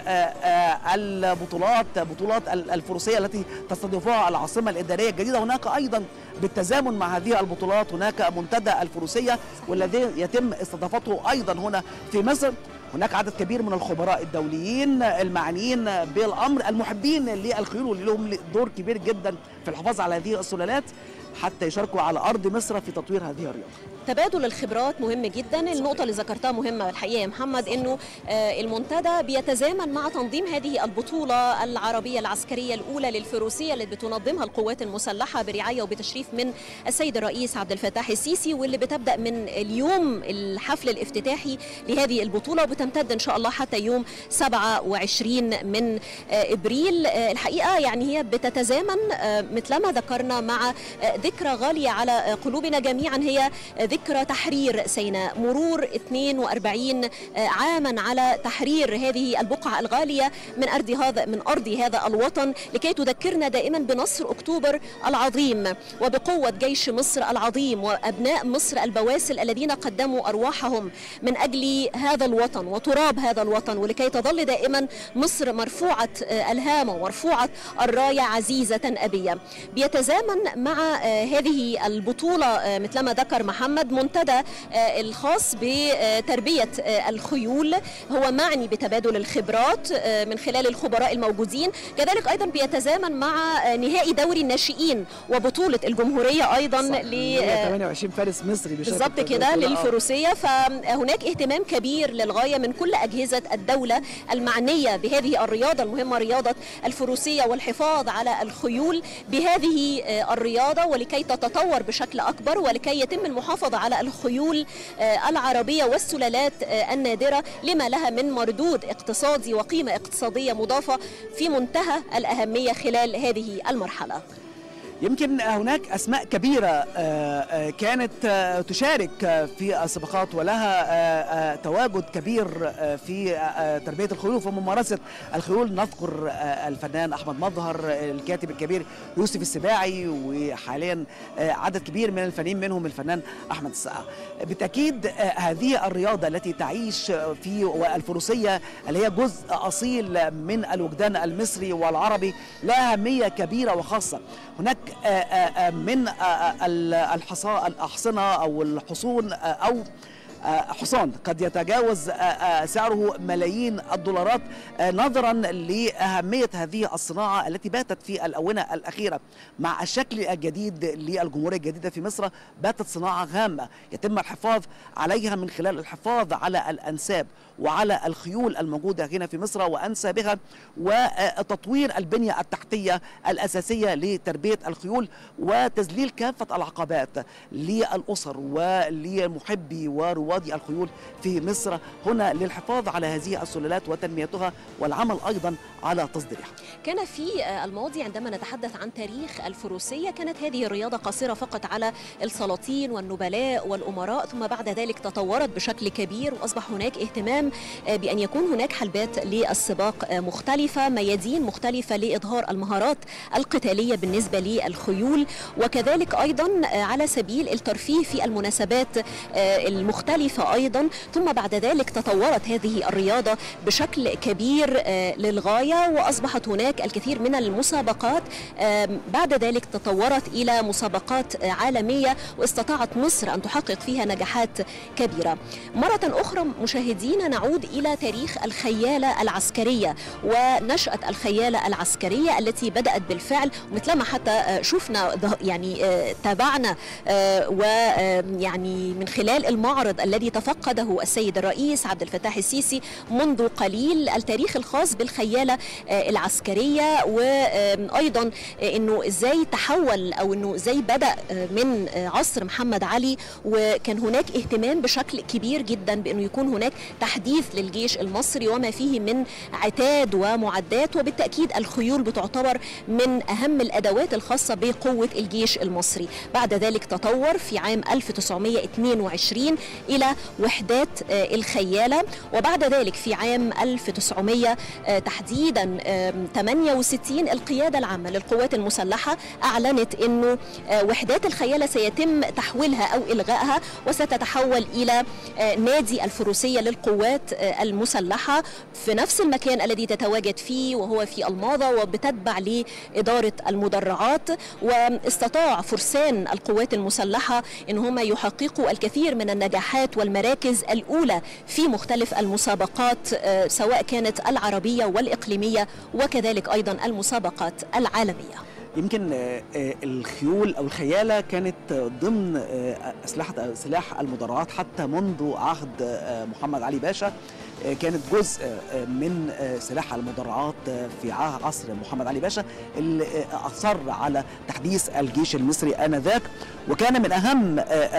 البطولات بطولات الفروسية التي تستضيفها العاصمة الإدارية الجديدة. هناك أيضا بالتزامن مع هذه البطولات هناك منتدى الفروسية، والذي يتم استضافته أيضا هنا في مصر. هناك عدد كبير من الخبراء الدوليين المعنيين بالأمر، المحبين للخيول، واللي لهم دور كبير جدا في الحفاظ على هذه السلالات حتى يشاركوا على أرض مصر في تطوير هذه الرياضة. تبادل الخبرات مهم جدا. النقطة اللي ذكرتها مهمة الحقيقة يا محمد، انه المنتدى بيتزامن مع تنظيم هذه البطولة العربية العسكرية الأولى للفروسية اللي بتنظمها القوات المسلحة برعاية وبتشريف من السيد الرئيس عبد الفتاح السيسي، واللي بتبدأ من اليوم الحفل الافتتاحي لهذه البطولة، وبتمتد إن شاء الله حتى يوم سبعة وعشرين من إبريل. الحقيقة يعني هي بتتزامن مثلما ذكرنا مع ذكرى غالية على قلوبنا جميعا، هي ذكرى تحرير سيناء، مرور اثنين وأربعين عاما على تحرير هذه البقعة الغالية من أرض هذا من أرض هذا الوطن، لكي تذكرنا دائما بنصر أكتوبر العظيم وبقوة جيش مصر العظيم وأبناء مصر البواسل الذين قدموا أرواحهم من أجل هذا الوطن وتراب هذا الوطن، ولكي تظل دائما مصر مرفوعة الهامة ومرفوعة الراية عزيزة أبية. بيتزامن مع هذه البطولة مثلما ذكر محمد منتدى الخاص بتربية الخيول، هو معني بتبادل الخبرات من خلال الخبراء الموجودين. كذلك أيضا بيتزامن مع نهائي دوري الناشئين وبطولة الجمهورية أيضا ل ثمانية وعشرين فارس مصري بالضبط كده للفروسية. فهناك اهتمام كبير للغاية من كل أجهزة الدولة المعنية بهذه الرياضة المهمة، رياضة الفروسية، والحفاظ على الخيول بهذه الرياضة، ولكي تتطور بشكل أكبر، ولكي يتم المحافظة على الخيول العربية والسلالات النادرة لما لها من مردود اقتصادي وقيمة اقتصادية مضافة في منتهى الأهمية خلال هذه المرحلة. يمكن هناك أسماء كبيرة كانت تشارك في السباقات ولها تواجد كبير في تربية الخيول وفي ممارسة الخيول. نذكر الفنان أحمد مظهر، الكاتب الكبير يوسف السباعي، وحاليا عدد كبير من الفنانين منهم الفنان أحمد السقا. بالتأكيد هذه الرياضة التي تعيش في والفروسية اللي هي جزء أصيل من الوجدان المصري والعربي لها أهمية كبيرة وخاصة. هناك من الأحصنة أو الحصون أو حصان قد يتجاوز سعره ملايين الدولارات، نظرا لأهمية هذه الصناعة التي باتت في الآونة الأخيرة مع الشكل الجديد للجمهورية الجديدة في مصر. باتت صناعة هامة يتم الحفاظ عليها من خلال الحفاظ على الأنساب وعلى الخيول الموجودة هنا في مصر وأنسابها، وتطوير البنية التحتية الأساسية لتربية الخيول وتذليل كافة العقبات للأسر ولمحبي وروادي الخيول في مصر هنا للحفاظ على هذه السلالات وتنميتها والعمل أيضا على تصديرها. كان في الماضي عندما نتحدث عن تاريخ الفروسية كانت هذه الرياضة قاصرة فقط على السلاطين والنبلاء والأمراء، ثم بعد ذلك تطورت بشكل كبير وأصبح هناك اهتمام بأن يكون هناك حلبات للسباق مختلفة، ميادين مختلفة لإظهار المهارات القتالية بالنسبة للخيول، وكذلك أيضا على سبيل الترفيه في المناسبات المختلفة أيضا. ثم بعد ذلك تطورت هذه الرياضة بشكل كبير للغاية وأصبحت هناك الكثير من المسابقات، بعد ذلك تطورت إلى مسابقات عالمية واستطاعت مصر أن تحقق فيها نجاحات كبيرة. مرة أخرى مشاهدينا نعود إلى تاريخ الخيالة العسكرية ونشأة الخيالة العسكرية التي بدأت بالفعل، مثلما حتى شفنا يعني تابعنا ويعني من خلال المعرض الذي تفقده السيد الرئيس عبد الفتاح السيسي منذ قليل التاريخ الخاص بالخيالة العسكرية، وأيضا أنه إزاي تحول أو أنه إزاي بدأ من عصر محمد علي، وكان هناك اهتمام بشكل كبير جدا بأنه يكون هناك تحديث للجيش المصري وما فيه من عتاد ومعدات، وبالتأكيد الخيول بتعتبر من أهم الأدوات الخاصة بقوة الجيش المصري. بعد ذلك تطور في عام ألف وتسعمائة واثنين وعشرين إلى وحدات الخيالة، وبعد ذلك في عام ألف وتسعمائة تحديدا ثمانية وستين القيادة العامة للقوات المسلحة أعلنت أنه وحدات الخيالة سيتم تحويلها أو إلغائها وستتحول إلى نادي الفروسية للقوات المسلحة في نفس المكان الذي تتواجد فيه وهو في الماضة وبتتبع لإدارة المدرعات. واستطاع فرسان القوات المسلحة أن هم يحققوا الكثير من النجاحات والمراكز الأولى في مختلف المسابقات سواء كانت العربية والإقليمية وكذلك أيضا المسابقات العالمية. يمكن الخيول أو الخيالة كانت ضمن أسلحة سلاح المدرعات حتى منذ عهد محمد علي باشا، كانت جزء من سلاح المدرعات في عصر محمد علي باشا اللي أصر على تحديث الجيش المصري آنذاك، وكان من أهم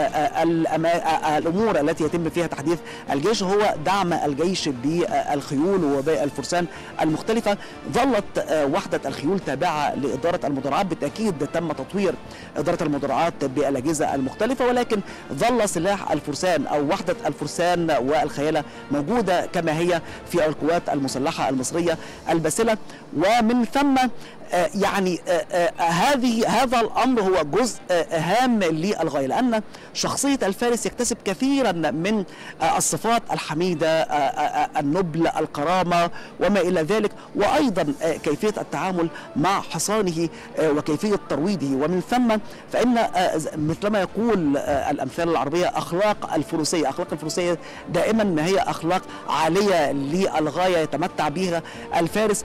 الأمور التي يتم فيها تحديث الجيش هو دعم الجيش بالخيول وبالفرسان المختلفة. ظلت وحدة الخيول تابعة لإدارة المدرعات، بالتأكيد تم تطوير إدارة المدرعات بالأجهزة المختلفة، ولكن ظل سلاح الفرسان أو وحدة الفرسان والخيالة موجودة كما هي في القوات المسلحة المصرية الباسلة. ومن ثم يعني هذه هذا الأمر هو جزء هام للغاية، لأن شخصية الفارس يكتسب كثيرا من الصفات الحميدة، النبل، الكرامة وما إلى ذلك، وأيضا كيفية التعامل مع حصانه وكيفية ترويضه. ومن ثم فإن مثلما يقول الأمثال العربية أخلاق الفروسية أخلاق الفروسية دائما ما هي أخلاق عالية للغاية يتمتع بها الفارس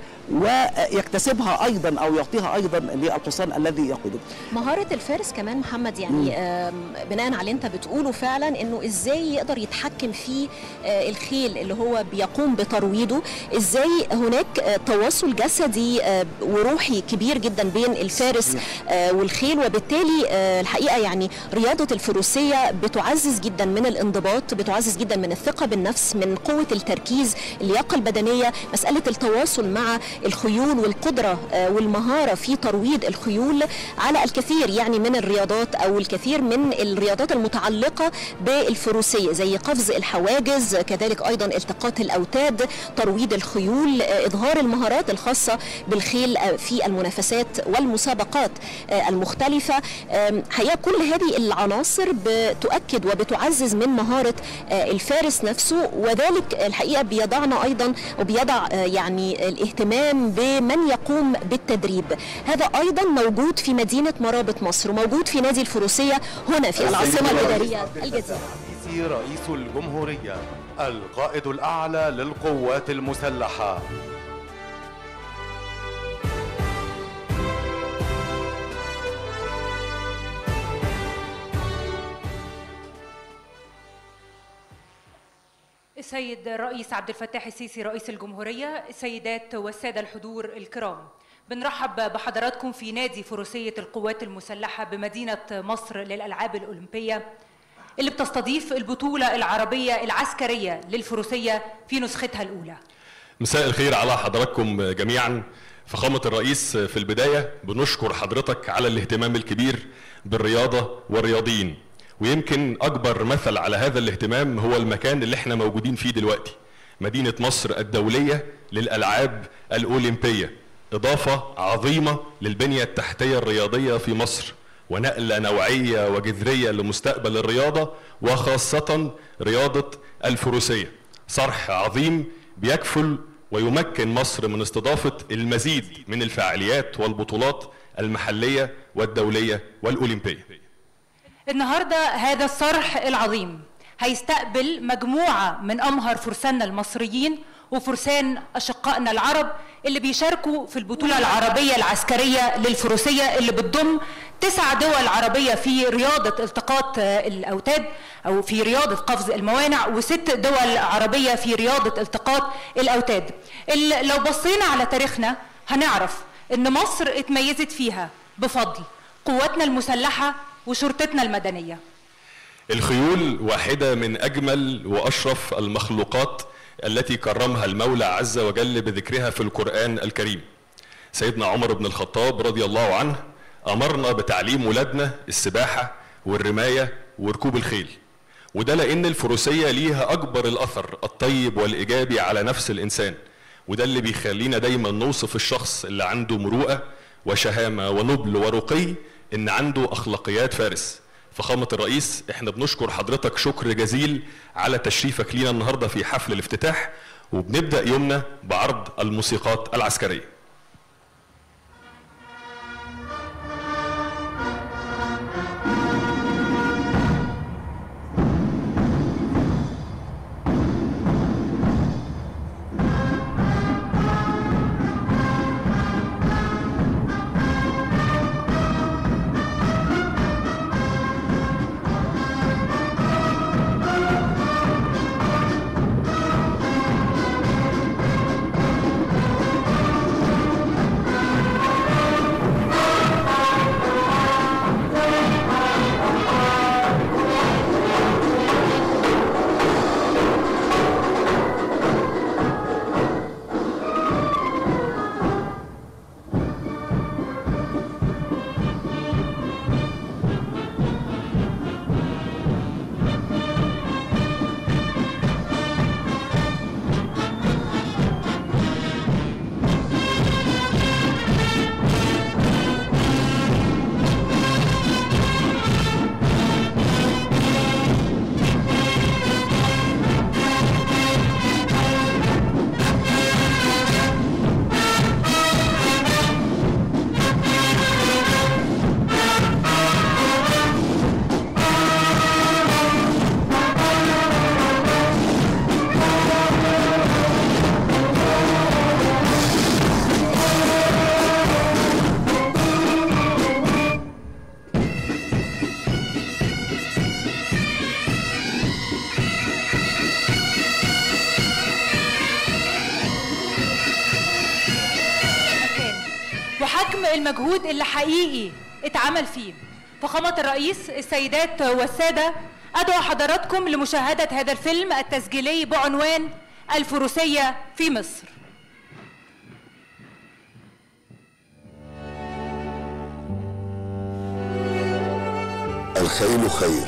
ويكتسبها أيضا أو يعطيها أيضا للحصان الذي يقوده. مهارة الفارس كمان محمد يعني بناء على انت بتقوله فعلا انه ازاي يقدر يتحكم في الخيل اللي هو بيقوم بترويضه، ازاي هناك تواصل جسدي وروحي كبير جدا بين الفارس والخيل، وبالتالي الحقيقة يعني رياضة الفروسية بتعزز جدا من الانضباط، بتعزز جدا من الثقة بالنفس، من قوة التركيز، اللياقة البدنية، مسألة التواصل مع الخيول والقدرة والمهارة في ترويض الخيول على الكثير يعني من الرياضات أو الكثير من الرياضات المتعلقة بالفروسية زي قفز الحواجز، كذلك أيضا التقاط الأوتاد، ترويض الخيول، إظهار المهارات الخاصة بالخيل في المنافسات والمسابقات المختلفة. حقيقة كل هذه العناصر بتؤكد وبتعزز من مهارة الفارس نفسه، وذلك الحقيقة بيضعنا أيضا وبيضع يعني الاهتمام بمن يقوم بالتدريب. هذا أيضا موجود في مدينة مرابط مصر وموجود في نادي الفروسية هنا في العاصمة الإدارية الجديدة. السيسي رئيس الجمهورية القائد الأعلى للقوات المسلحة. السيد الرئيس عبد الفتاح السيسي رئيس الجمهورية، السيدات والسادة الحضور الكرام، بنرحب بحضراتكم في نادي فروسية القوات المسلحة بمدينة مصر للألعاب الأولمبية اللي بتستضيف البطولة العربية العسكرية للفروسية في نسختها الأولى. مساء الخير على حضراتكم جميعا. فخامة الرئيس، في البداية بنشكر حضرتك على الاهتمام الكبير بالرياضة والرياضيين، ويمكن أكبر مثل على هذا الاهتمام هو المكان اللي احنا موجودين فيه دلوقتي، مدينة مصر الدولية للألعاب الأولمبية، إضافة عظيمة للبنية التحتية الرياضية في مصر، ونقلة نوعية وجذرية لمستقبل الرياضة وخاصة رياضة الفروسية. صرح عظيم بيكفل ويمكن مصر من استضافة المزيد من الفعاليات والبطولات المحلية والدولية والأولمبية. النهاردة هذا الصرح العظيم هيستقبل مجموعة من أمهر فرساننا المصريين وفرسان أشقائنا العرب اللي بيشاركوا في البطولة العربية العسكرية للفروسية اللي بتضم تسع دول عربية في رياضة التقاط الأوتاد أو في رياضة قفز الموانع، وست دول عربية في رياضة التقاط الأوتاد. لو بصينا على تاريخنا هنعرف إن مصر اتميزت فيها بفضل قواتنا المسلحة وشرطتنا المدنية. الخيول واحدة من أجمل وأشرف المخلوقات التي كرمها المولى عز وجل بذكرها في القرآن الكريم. سيدنا عمر بن الخطاب رضي الله عنه أمرنا بتعليم ولادنا السباحة والرماية وركوب الخيل، وده لأن الفروسية ليها أكبر الأثر الطيب والإيجابي على نفس الإنسان، وده اللي بيخلينا دايما نوصف الشخص اللي عنده مروءة وشهامة ونبل ورقي إن عنده أخلاقيات فارس. فخامة الرئيس، احنا بنشكر حضرتك شكر جزيل على تشريفك لينا النهاردة في حفل الافتتاح، وبنبدأ يومنا بعرض الموسيقات العسكرية. المجهود اللي حقيقي اتعمل فيه. فخامة الرئيس، السيدات والسادة، أدعو حضراتكم لمشاهدة هذا الفيلم التسجيلي بعنوان الفروسية في مصر. الخيل خير،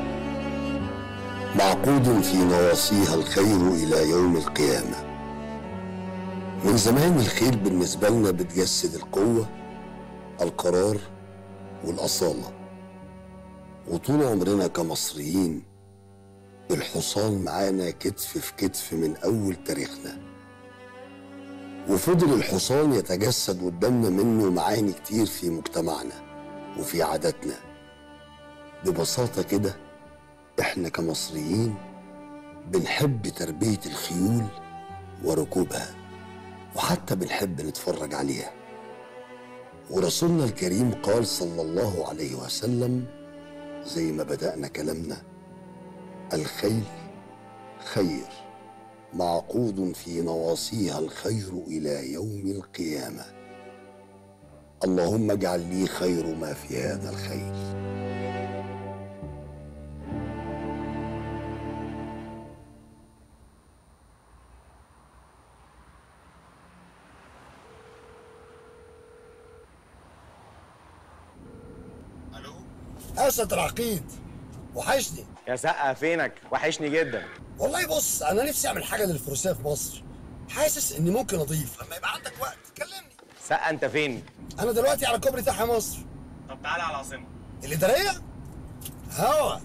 معقود في نواصيها الخير إلى يوم القيامة. من زمان الخيل بالنسبة لنا بتجسد القوة، القرار والأصالة، وطول عمرنا كمصريين الحصان معانا كتف في كتف من أول تاريخنا، وفضل الحصان يتجسد قدامنا منه معاني كتير في مجتمعنا وفي عاداتنا. ببساطة كده احنا كمصريين بنحب تربية الخيول وركوبها، وحتى بنحب نتفرج عليها. ورسولنا الكريم قال صلى الله عليه وسلم زي ما بدأنا كلامنا: الخيل خير معقود في نواصيها الخير إلى يوم القيامة. اللهم اجعل لي خير ما في هذا الخيل. أسد العقيد، وحشني يا سقا. فينك؟ وحشني جدا والله. بص، أنا نفسي أعمل حاجة للفروسية في مصر، حاسس إني ممكن أضيف. لما يبقى عندك وقت كلمني. سقا أنت فين؟ أنا دلوقتي على كوبري تحيا مصر. طب تعالى على العاصمة الإدارية؟ هوا.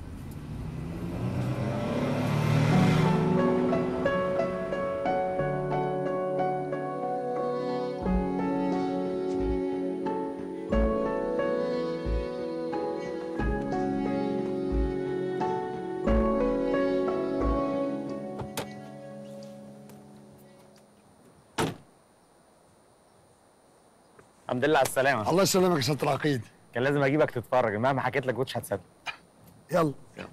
الحمد لله على السلامة. الله يسلمك يا سيادة العقيد. كان لازم اجيبك تتفرج، مهما حكيت لك كنتش هتصدق. يلا يلا.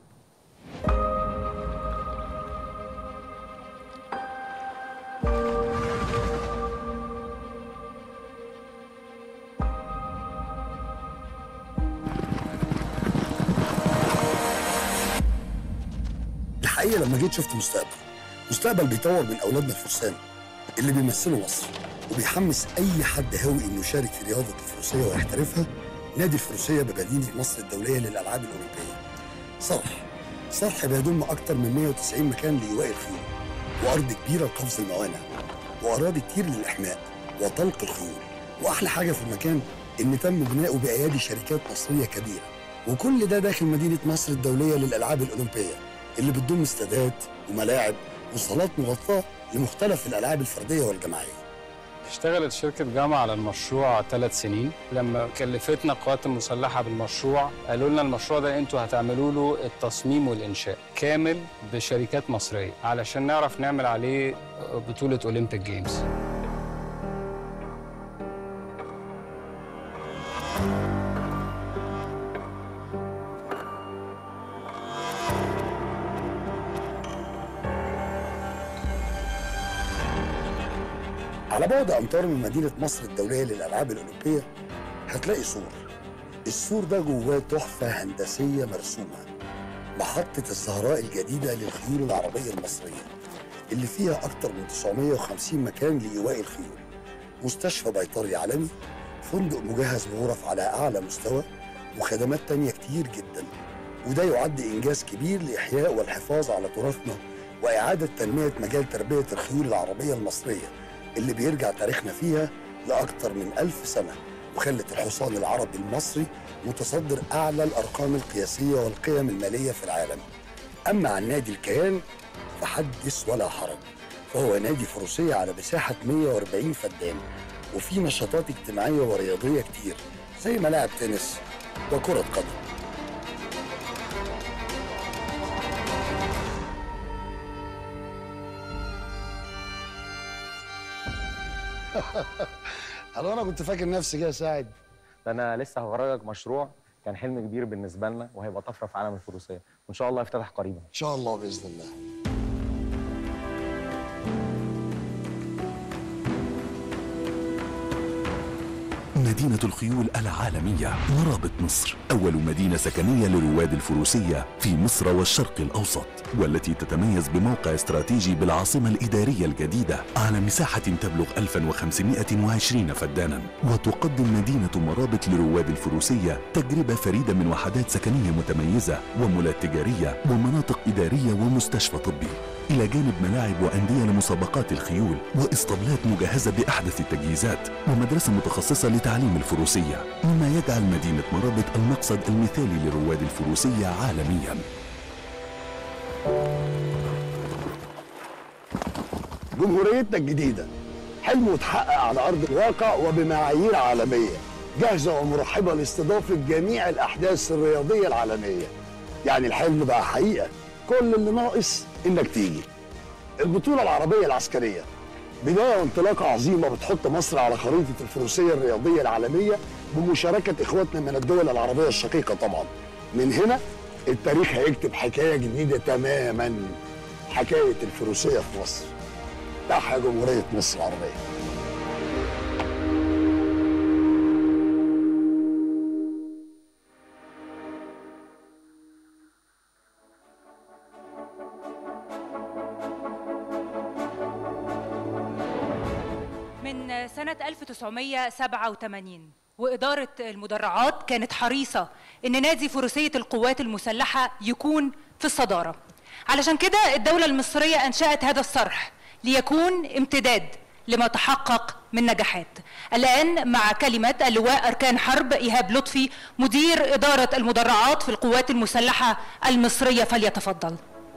الحقيقة لما جيت شفت مستقبل مستقبل بيطور من أولادنا الفرسان اللي بيمثلوا مصر، وبيحمس أي حد هاوي إنه يشارك في رياضة الفروسية ويحترفها. نادي الفروسية بمدينة مصر الدولية للألعاب الأولمبية. صرح صرح بيضم أكثر من مئة وتسعين مكان لإيواء الخيول، وأرض كبيرة لقفز الموانع، وأراضي كتير للإحماء وطلق الخيول. وأحلى حاجة في المكان إن تم بناؤه بأيادي شركات مصرية كبيرة، وكل ده داخل مدينة مصر الدولية للألعاب الأولمبية اللي بتضم استادات وملاعب وصالات مغطاة لمختلف الألعاب الفردية والجماعية. اشتغلت شركة جاما على المشروع ثلاث سنين. لما كلفتنا القوات المسلحة بالمشروع قالوا لنا المشروع ده انتوا هتعملوا له التصميم والإنشاء كامل بشركات مصرية علشان نعرف نعمل عليه بطولة أولمبيك جيمز. على بعد أمتار من مدينة مصر الدولية للألعاب الأولمبية هتلاقي سور. السور ده جواه تحفة هندسية مرسومة، محطة الزهراء الجديدة للخيول العربية المصرية اللي فيها أكتر من تسعمئة وخمسين مكان لإيواء الخيول، مستشفى بيطري عالمي، فندق مجهز بغرف على أعلى مستوى، وخدمات تانية كتير جدا. وده يعد إنجاز كبير لإحياء والحفاظ على تراثنا وإعادة تنمية مجال تربية الخيول العربية المصرية اللي بيرجع تاريخنا فيها لأكثر من ألف سنة، وخلت الحصان العربي المصري متصدر أعلى الأرقام القياسية والقيم المالية في العالم. أما عن نادي الكيان فحدث ولا حرج، فهو نادي فروسية على مساحة مئة وأربعين فدان، وفيه نشاطات اجتماعية ورياضية كتير زي ملاعب تنس وكرة قدم. هل انا كنت فاكر نفسي كده ساعد؟ ده انا لسه هفرجك مشروع كان حلم كبير بالنسبه لنا، وهيبقى طفره في عالم الفروسيه، وان شاء الله يفتتح قريبا. ان شاء الله باذن الله. مدينة الخيول العالمية مرابط مصر، أول مدينة سكنية لرواد الفروسية في مصر والشرق الأوسط، والتي تتميز بموقع استراتيجي بالعاصمة الإدارية الجديدة على مساحة تبلغ ألف وخمسمئة وعشرين فدانا. وتقدم مدينة مرابط لرواد الفروسية تجربة فريدة من وحدات سكنية متميزة ومولات تجارية ومناطق إدارية ومستشفى طبي، إلى جانب ملاعب وأندية لمسابقات الخيول وإسطبلات مجهزة بأحدث التجهيزات ومدرسة متخصصة لتعليم الفروسية، مما يجعل مدينة مرابط المقصد المثالي لرواد الفروسية عالمياً. جمهوريتنا الجديدة حلم وتحقق على أرض الواقع وبمعايير عالمية، جاهزة ومرحبة لاستضافة جميع الأحداث الرياضية العالمية. يعني الحلم بقى حقيقة، كل اللي ناقص إنك تيجي. البطولة العربية العسكرية بداية وانطلاقة عظيمة بتحط مصر على خريطة الفروسية الرياضية العالمية بمشاركة إخواتنا من الدول العربية الشقيقة طبعا. من هنا التاريخ هيكتب حكاية جديدة تماما، حكاية الفروسية في مصر. تحيا جمهورية مصر العربية. من سنة ألف وتسعمائة وسبعة وثمانين وإدارة المدرعات كانت حريصة إن نادي فروسية القوات المسلحة يكون في الصدارة. علشان كده الدولة المصرية أنشأت هذا الصرح ليكون امتداد لما تحقق من نجاحات. الآن مع كلمة اللواء أركان حرب إيهاب لطفي مدير إدارة المدرعات في القوات المسلحة المصرية، فليتفضل.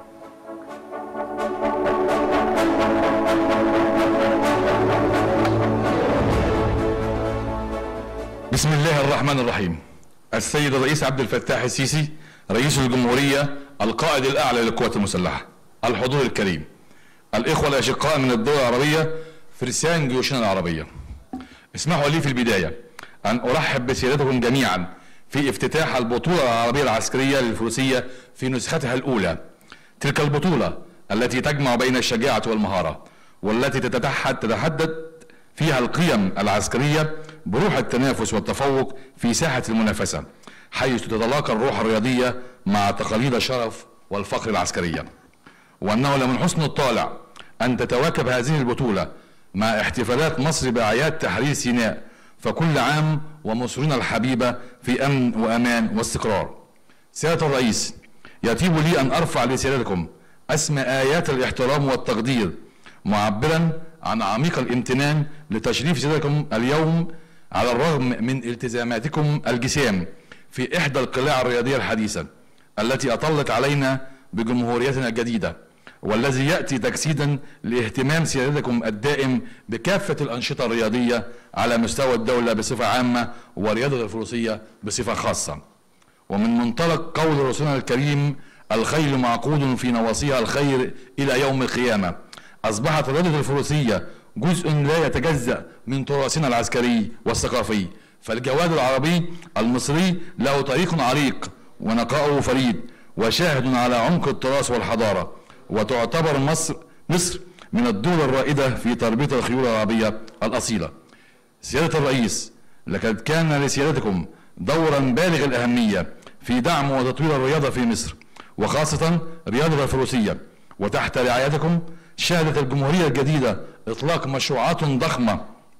بسم الله الرحمن الرحيم. السيد الرئيس عبد الفتاح السيسي رئيس الجمهورية القائد الأعلى للقوات المسلحة، الحضور الكريم، الإخوة الأشقاء من الدول العربية، فرسان جيوشنا العربية، اسمحوا لي في البداية أن أرحب بسيادتكم جميعا في افتتاح البطولة العربية العسكرية للفروسية في نسختها الأولى. تلك البطولة التي تجمع بين الشجاعة والمهارة، والتي تتحدد فيها القيم العسكرية بروح التنافس والتفوق في ساحة المنافسة، حيث تتلاقى الروح الرياضية مع تقاليد الشرف والفخر العسكرية. وأنه لمن حسن الطالع أن تتواكب هذه البطولة مع احتفالات مصر بأعياد تحرير سيناء، فكل عام ومصرنا الحبيبة في أمن وأمان واستقرار. سيادة الرئيس، يطيب لي أن أرفع لسيادتكم أسمى آيات الاحترام والتقدير، معبرا عن عميق الامتنان لتشريف سيادتكم اليوم على الرغم من التزاماتكم الجسام في إحدى القلاع الرياضية الحديثة التي أطلت علينا بجمهوريتنا الجديدة، والذي يأتي تجسيدا لاهتمام سيادتكم الدائم بكافة الأنشطة الرياضية على مستوى الدولة بصفة عامة ورياضة الفروسية بصفة خاصة. ومن منطلق قول رسولنا الكريم: الخيل معقود في نواصيها الخير إلى يوم القيامة، أصبحت رياضة الفروسية جزء لا يتجزأ من تراثنا العسكري والثقافي. فالجواد العربي المصري له طريق عريق ونقاؤه فريد وشاهد على عمق التراث والحضارة، وتعتبر مصر مصر من الدول الرائدة في تربية الخيول العربية الأصيلة. سيادة الرئيس، لقد كان لسيادتكم دورا بالغ الأهمية في دعم وتطوير الرياضة في مصر، وخاصة رياضة الفروسية. وتحت رعايتكم شهدت الجمهورية الجديدة إطلاق مشروعات ضخمة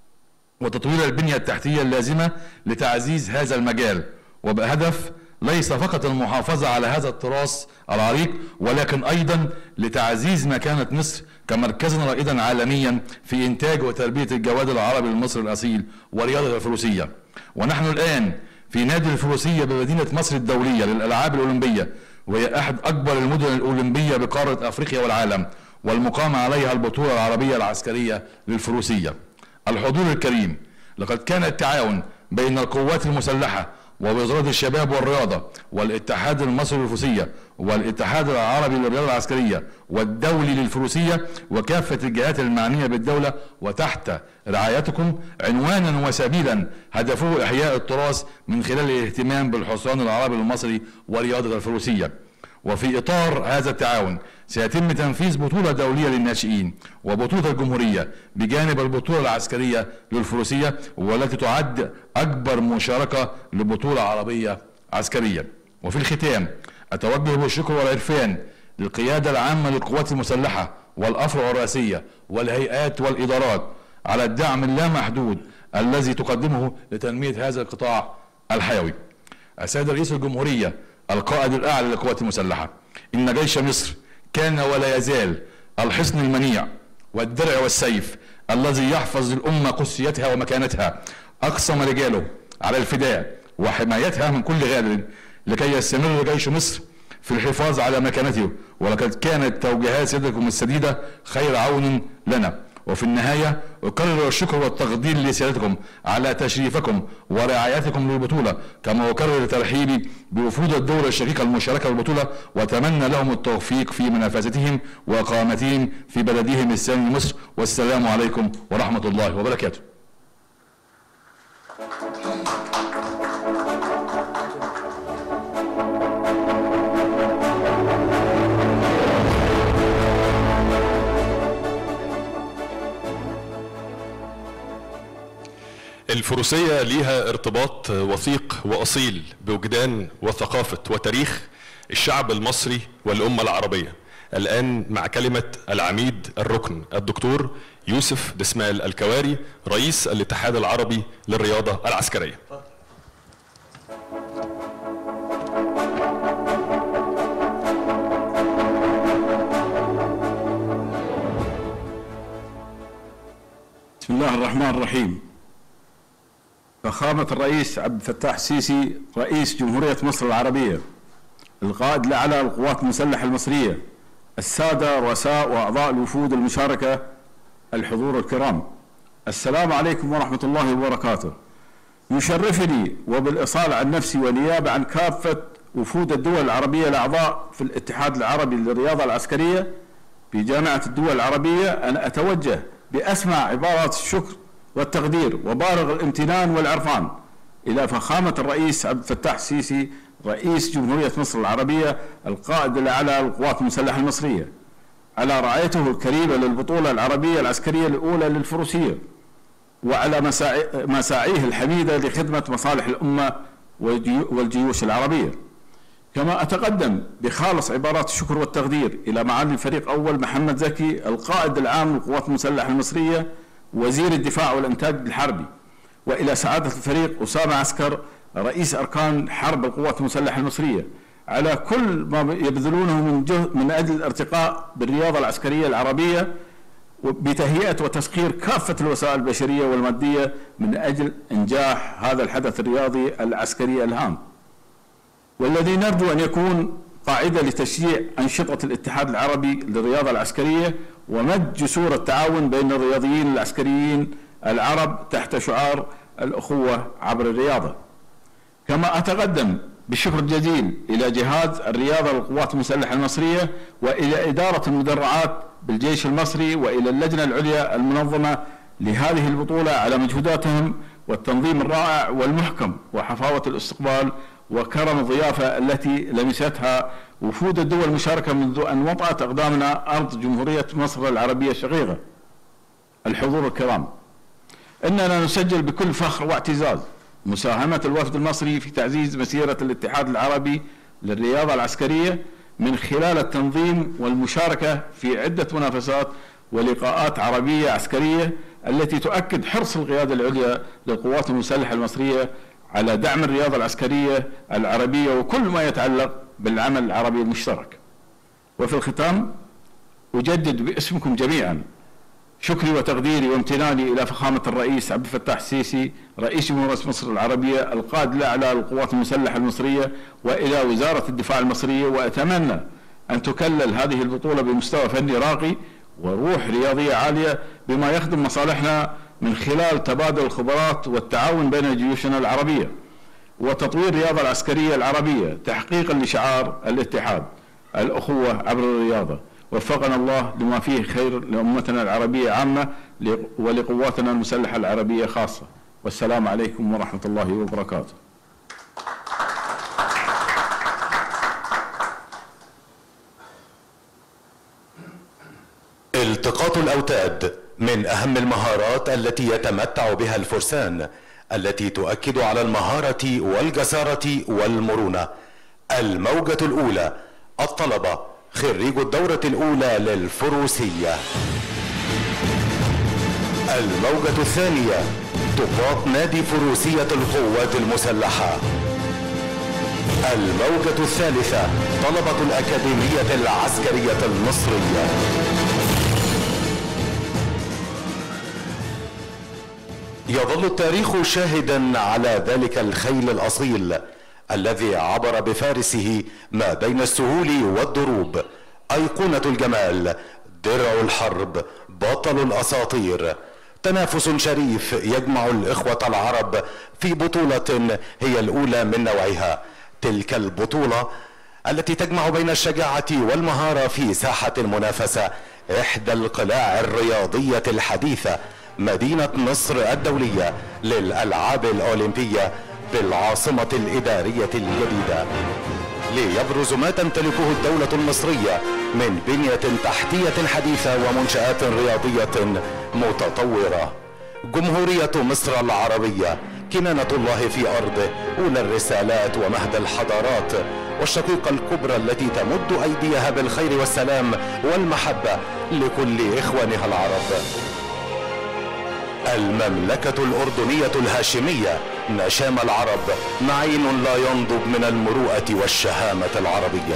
وتطوير البنية التحتية اللازمة لتعزيز هذا المجال، وبهدف ليس فقط المحافظة على هذا التراث العريق، ولكن أيضا لتعزيز مكانة مصر كمركز رائدا عالميا في إنتاج وتربية الجواد العربي المصري الأصيل ورياضة الفروسية. ونحن الآن في نادي الفروسية بمدينة مصر الدولية للألعاب الأولمبية، وهي أحد أكبر المدن الأولمبية بقارة أفريقيا والعالم، والمقام عليها البطولة العربية العسكرية للفروسية. الحضور الكريم، لقد كان التعاون بين القوات المسلحة ووزارة الشباب والرياضة والاتحاد المصري للفروسية والاتحاد العربي للرياضة العسكرية والدولي للفروسية وكافة الجهات المعنية بالدولة وتحت رعايتكم عنوانا وسبيلا هدفه إحياء التراث من خلال الاهتمام بالحصان العربي المصري ورياضة الفروسية. وفي إطار هذا التعاون سيتم تنفيذ بطولة دولية للناشئين وبطولة الجمهورية بجانب البطولة العسكرية للفروسية، والتي تعد أكبر مشاركة لبطولة عربية عسكرية. وفي الختام أتوجه بالشكر والعرفان للقيادة العامة للقوات المسلحة والأفرع الرئاسية والهيئات والإدارات على الدعم اللامحدود الذي تقدمه لتنمية هذا القطاع الحيوي. السيد رئيس الجمهورية القائد الأعلى للقوات المسلحة، إن جيش مصر كان ولا يزال الحصن المنيع والدرع والسيف الذي يحفظ الأمة قدسيتها ومكانتها، أقسم رجاله على الفداء وحمايتها من كل غادر لكي يستمر جيش مصر في الحفاظ على مكانته. ولقد كانت توجيهات سيادتكم السديدة خير عون لنا، وفي النهاية أكرر الشكر والتقدير لسيادتكم على تشريفكم ورعايتكم للبطولة، كما أكرر ترحيبي بوفود الدولة الشقيقة المشاركة بالبطولة، وأتمنى لهم التوفيق في منافستهم وإقامتهم في بلدهم الثاني مصر. والسلام عليكم ورحمة الله وبركاته. الفروسية ليها ارتباط وثيق وأصيل بوجدان وثقافة وتاريخ الشعب المصري والأمة العربية. الآن مع كلمة العميد الركن الدكتور يوسف دسمال الكواري رئيس الاتحاد العربي للرياضة العسكرية. بسم الله الرحمن الرحيم. فخامة الرئيس عبد الفتاح السيسي رئيس جمهورية مصر العربية، القائد الأعلى للقوات المسلحة المصرية، السادة رؤساء وأعضاء الوفود المشاركة، الحضور الكرام، السلام عليكم ورحمة الله وبركاته. يشرفني وبالإصالة عن نفسي ونيابة عن كافة وفود الدول العربية الأعضاء في الاتحاد العربي للرياضة العسكرية بجامعة الدول العربية أن أتوجه بأسمى عبارات الشكر والتقدير وبالغ الامتنان والعرفان إلى فخامة الرئيس عبد الفتاح السيسي رئيس جمهورية مصر العربية القائد الأعلى للقوات المسلحة المصرية على رعايته الكريمة للبطولة العربية العسكرية الأولى للفروسية، وعلى مساعيه الحميدة لخدمة مصالح الأمة والجيوش العربية. كما أتقدم بخالص عبارات الشكر والتقدير إلى معالي الفريق أول محمد زكي القائد العام للقوات المسلحة المصرية وزير الدفاع والإنتاج الحربي، وإلى سعادة الفريق أسامة عسكر رئيس أركان حرب القوات المسلحة المصرية على كل ما يبذلونه من جهد من أجل الارتقاء بالرياضة العسكرية العربية بتهيئة وتسخير كافة الوسائل البشرية والمادية من أجل إنجاح هذا الحدث الرياضي العسكري الهام، والذي نرجو أن يكون قاعدة لتشجيع أنشطة الاتحاد العربي للرياضة العسكرية ومد جسور التعاون بين الرياضيين العسكريين العرب تحت شعار الأخوة عبر الرياضة. كما أتقدم بالشكر الجزيل إلى جهاز الرياضة للقوات المسلحة المصرية وإلى إدارة المدرعات بالجيش المصري وإلى اللجنة العليا المنظمة لهذه البطولة على مجهوداتهم والتنظيم الرائع والمحكم وحفاوة الاستقبال وكرم الضيافة التي لمستها وفود الدول المشاركة منذ أن وطأت أقدامنا أرض جمهورية مصر العربية الشقيقة. الحضور الكرام، إننا نسجل بكل فخر واعتزاز مساهمة الوفد المصري في تعزيز مسيرة الاتحاد العربي للرياضة العسكرية من خلال التنظيم والمشاركة في عدة منافسات ولقاءات عربية عسكرية التي تؤكد حرص القيادة العليا للقوات المسلحة المصرية على دعم الرياضة العسكرية العربية وكل ما يتعلق بالعمل العربي المشترك. وفي الختام أجدد باسمكم جميعا شكري وتقديري وامتناني إلى فخامة الرئيس عبد الفتاح السيسي رئيس جمهورية مصر العربية القائد الأعلى للقوات المسلحة المصرية وإلى وزارة الدفاع المصرية، وأتمنى أن تكلل هذه البطولة بمستوى فني راقي وروح رياضية عالية بما يخدم مصالحنا من خلال تبادل الخبرات والتعاون بين جيوشنا العربية وتطوير الرياضة العسكرية العربية تحقيقا لشعار الاتحاد الأخوة عبر الرياضة. وفقنا الله لما فيه خير لأمتنا العربية عامة ولقواتنا المسلحة العربية خاصة. والسلام عليكم ورحمة الله وبركاته. التقاط الأوتاد من أهم المهارات التي يتمتع بها الفرسان التي تؤكد على المهارة والجسارة والمرونة. الموجة الأولى الطلبة خريج الدورة الأولى للفروسية. الموجة الثانية ضباط نادي فروسية القوات المسلحة. الموجة الثالثة طلبة الأكاديمية العسكرية المصرية. يظل التاريخ شاهدا على ذلك الخيل الأصيل الذي عبر بفارسه ما بين السهول والدروب. أيقونة الجمال، درع الحرب، بطل الأساطير. تنافس شريف يجمع الإخوة العرب في بطولة هي الأولى من نوعها، تلك البطولة التي تجمع بين الشجاعة والمهارة في ساحة المنافسة، إحدى القلاع الرياضية الحديثة، مدينة نصر الدولية للألعاب الأولمبية بالعاصمة الإدارية الجديدة، ليبرز ما تمتلكه الدولة المصرية من بنية تحتية حديثة ومنشآت رياضية متطورة. جمهورية مصر العربية كنانة الله في أرضه، أولى الرسالات ومهد الحضارات، والشقيقة الكبرى التي تمد أيديها بالخير والسلام والمحبة لكل إخوانها العرب. المملكة الأردنية الهاشمية، نشام العرب، معين لا ينضب من المروءة والشهامة العربية.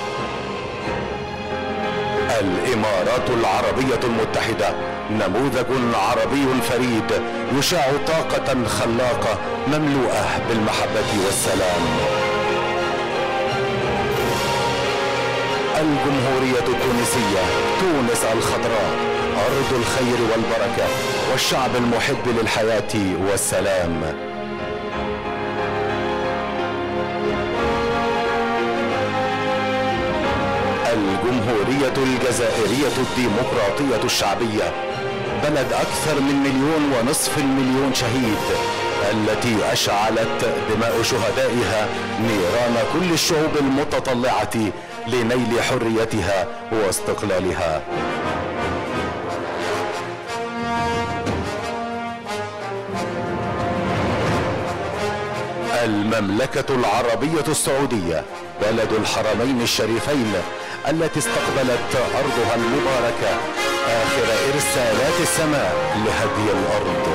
الإمارات العربية المتحدة، نموذج عربي فريد يشاع طاقة خلاقة مملوءة بالمحبة والسلام. الجمهورية التونسية، تونس الخضراء، أرض الخير والبركة والشعب المحب للحياة والسلام. الجمهورية الجزائرية الديمقراطية الشعبية، بلد أكثر من مليون ونصف المليون شهيد، التي أشعلت دماء شهدائها نيران كل الشعوب المتطلعة لنيل حريتها واستقلالها. المملكة العربية السعودية، بلد الحرمين الشريفين، التي استقبلت أرضها المباركة آخر إرسالات السماء لهدي الأرض.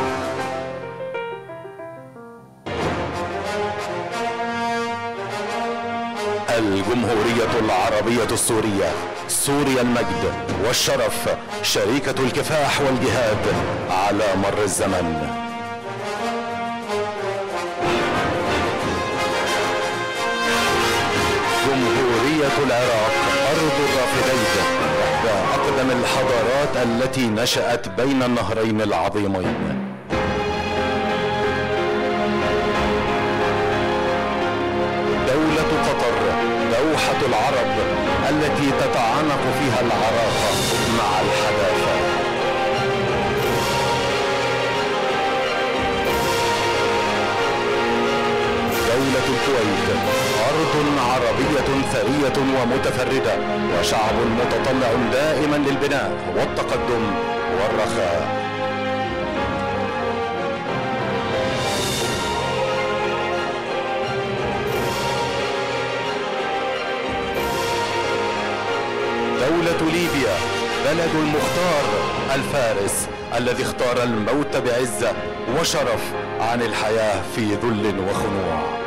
الجمهورية العربية السورية، سوريا المجد والشرف، شريكة الكفاح والجهاد على مر الزمن. جمهورية العراق، أرض الرافدين، إحدى أقدم الحضارات التي نشأت بين النهرين العظيمين. دولة قطر، دوحة العرب، التي تتعانق فيها العراقة مع الحداثة. دولة الكويت، أرض عربية ثرية ومتفردة، وشعب متطلع دائما للبناء والتقدم والرخاء. دولة ليبيا، بلد المختار الفارس، الذي اختار الموت بعزة وشرف عن الحياة في ذل وخنوع.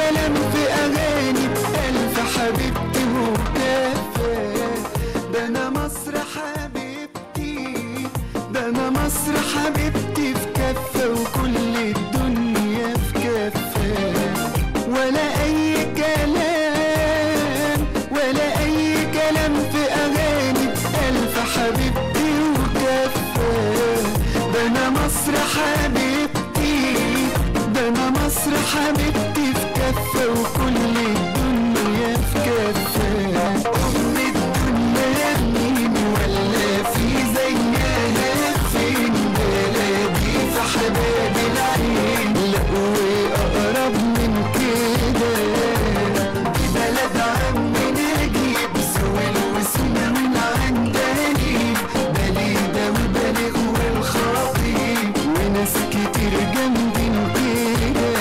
كلام في أغاني بألف حبيبتي وكفى. ده أنا مصر حبيبتي، ده أنا مصر حبيبتي في كفة وكل الدنيا في كفة. ولا أي كلام ولا أي كلام في أغاني بألف حبيبتي وكفة. ده أنا مصر حبيبتي، ده أنا مصر حبيبتي في كفة وكل الدنيا في كفة. أم الدنيا مين ولا في زيها فين؟ بلادي في حباب العين، لا وأقرب من كده. دي بلد عمي نجيب سويل وسنا من عندليب، بليدة وبليغ والخطيب وناس كتير جنبين كده.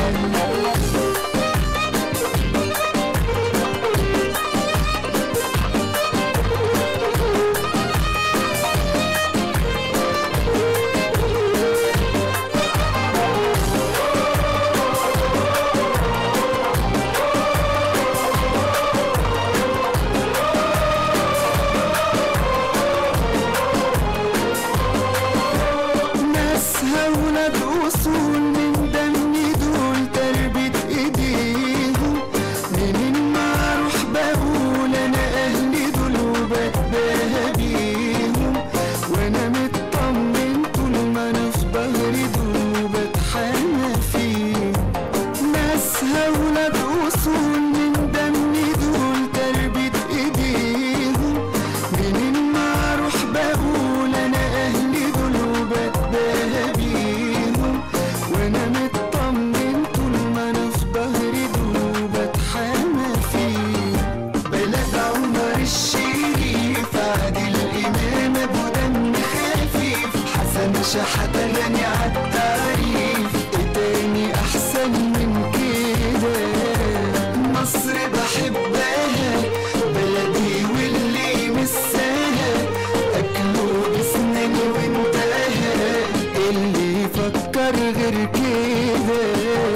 ناسها ولاد أصول من دمي دول تربية إيديهم. منين ما أروح بقول أنا أهلي دول وبتباهى بيهم، وأنا مطمن طول ما أنا في ظهري دول وبتحنى فيهم. ناسها ولاد أصول من دمي دول تربية إيديهم. منين ما أروح بقول أنا أهلي دول وبتباهى بيهم، وأنا مطمن طول ما أنا في ظهري دول وبتحمى فيهم. بلد عمر الشريف، عادل إمام أبو دم خفيف، حسن شحاتة غني عالتعريف، إيه تاني أحسن من كده؟ مصر بحبها بلدي واللي مساها، أكله بسناني وانتهى، اللي يفكر غير كده.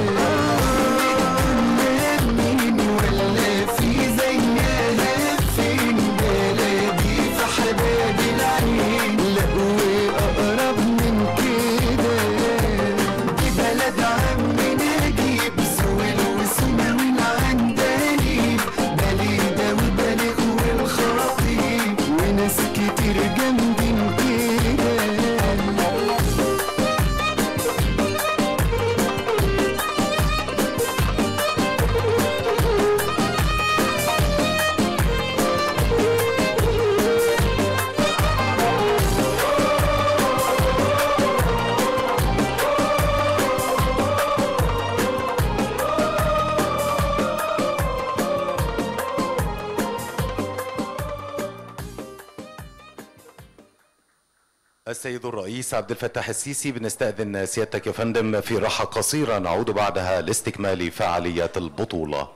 مين ولا في زيها فين؟ بلدي في حباب العين، لا وأقرب من كده. دي بلد عمي نجيب سويل وسنا من عندليب، بليدة وبليغ والخطيب وناس كتير جنبين كده. السيد الرئيس عبد الفتاح السيسي، بنستأذن سيادتك يا فندم في راحة قصيرة نعود بعدها لاستكمال فعاليات البطولة.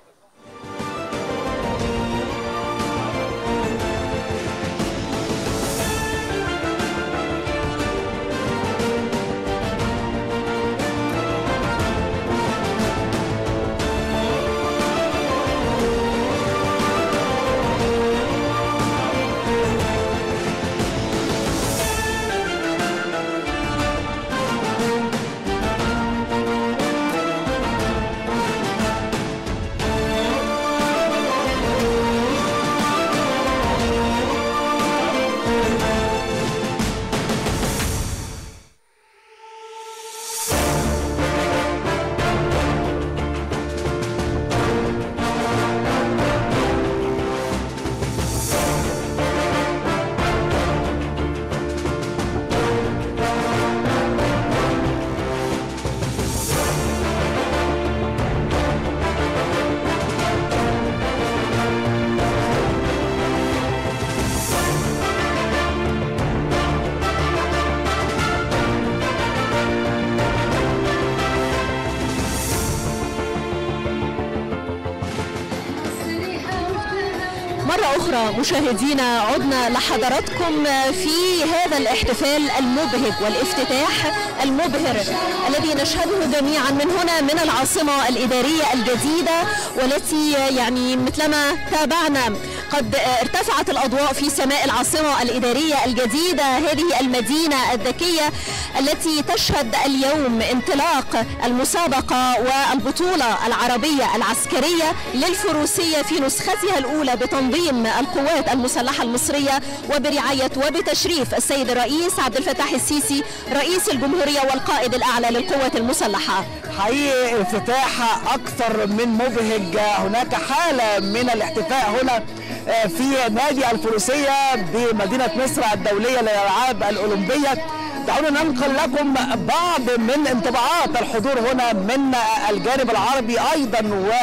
مرة أخرى مشاهدينا عدنا لحضراتكم في هذا الاحتفال المبهج والافتتاح المبهر الذي نشهده جميعا من هنا من العاصمة الإدارية الجديدة، والتي يعني مثلما تابعنا قد ارتفعت الأضواء في سماء العاصمة الإدارية الجديدة، هذه المدينة الذكية التي تشهد اليوم انطلاق المسابقة والبطولة العربية العسكرية للفروسية في نسختها الأولى بتنظيم القوات المسلحة المصرية وبرعاية وبتشريف السيد الرئيس عبد الفتاح السيسي رئيس الجمهورية والقائد الأعلى للقوات المسلحة. حقيقي افتتاح أكثر من مبهج، هناك حالة من الاحتفاء هنا في نادي الفروسية بمدينة مصر الدولية للألعاب الأولمبية. دعونا ننقل لكم بعض من انطباعات الحضور هنا من الجانب العربي أيضا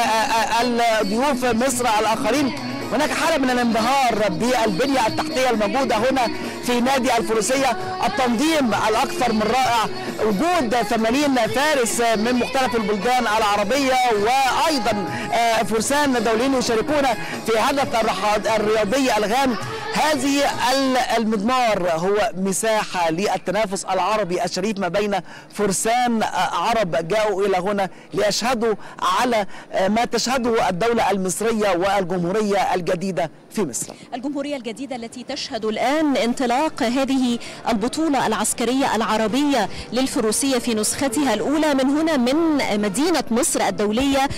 والضيوف مصر الآخرين. هناك حالة من الانبهار بالبنية التحتية الموجودة هنا في نادي الفروسية، التنظيم الأكثر من رائع، وجود ثمانين فارس من مختلف البلدان العربية وأيضا فرسان دوليين يشاركون في هذا الرياضي الغام. هذه المضمار هو مساحة للتنافس العربي الشريف ما بين فرسان عرب جاءوا إلى هنا ليشهدوا على ما تشهده الدولة المصرية والجمهورية الجديدة في مصر. الجمهورية الجديدة التي تشهد الآن انطلاق هذه البطولة العسكرية العربية للفروسية في نسختها الأولى من هنا من مدينة مصر الدولية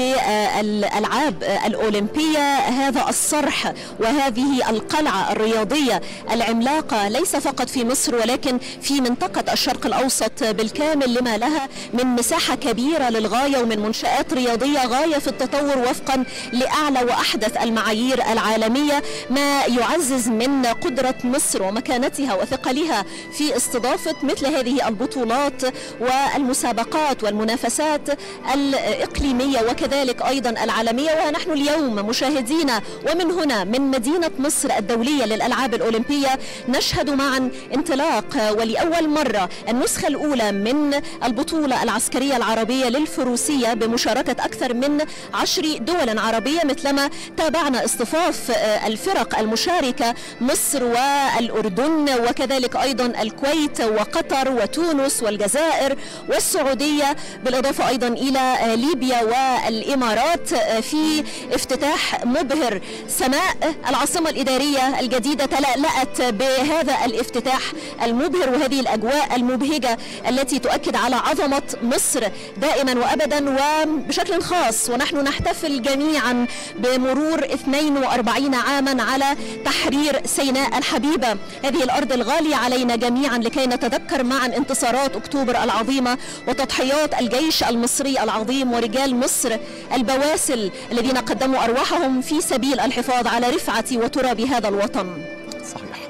للألعاب الأولمبية. هذا الصرح وهذه القلعة الرياضية العملاقة ليس فقط في مصر ولكن في منطقة الشرق الأوسط بالكامل، لما لها من مساحة كبيرة للغاية ومن منشآت رياضية غاية في التطور وفقا لأعلى وأحدث المعايير العالمية، ما يعزز من قدرة مصر ومكانتها وثقلها في استضافة مثل هذه البطولات والمسابقات والمنافسات الإقليمية وكذلك أيضا العالمية. ونحن اليوم مشاهدينا ومن هنا من مدينة مصر الدولية للألعاب الأولمبية نشهد معا انطلاق ولأول مرة النسخة الأولى من البطولة العسكرية العربية للفروسية بمشاركة أكثر من عشر دول عربية، مثلما تابعنا اصطفاف الفرق المشاركة مصر والأردن وكذلك أيضا الكويت وقطر وتونس والجزائر والسعودية، بالإضافة أيضا إلى ليبيا والإمارات، في افتتاح مبهر. سماء العاصمة الإدارية الجديدة تلألأت بهذا الافتتاح المبهر وهذه الأجواء المبهجة التي تؤكد على عظمة مصر دائما وأبدا وبشكل خاص، ونحن نحتفل جميعا بمرور اثنين وأربعين عاما على تحرير سيناء الحبيبة، هذه الأرض الغالية علينا جميعا، لكي نتذكر معا انتصارات أكتوبر العظيمة وتضحيات الجيش المصري العظيم ورجال مصر البواسل الذين قدموا أرواحهم في سبيل الحفاظ على رفعة وتراب هذا الوطن. صحيح.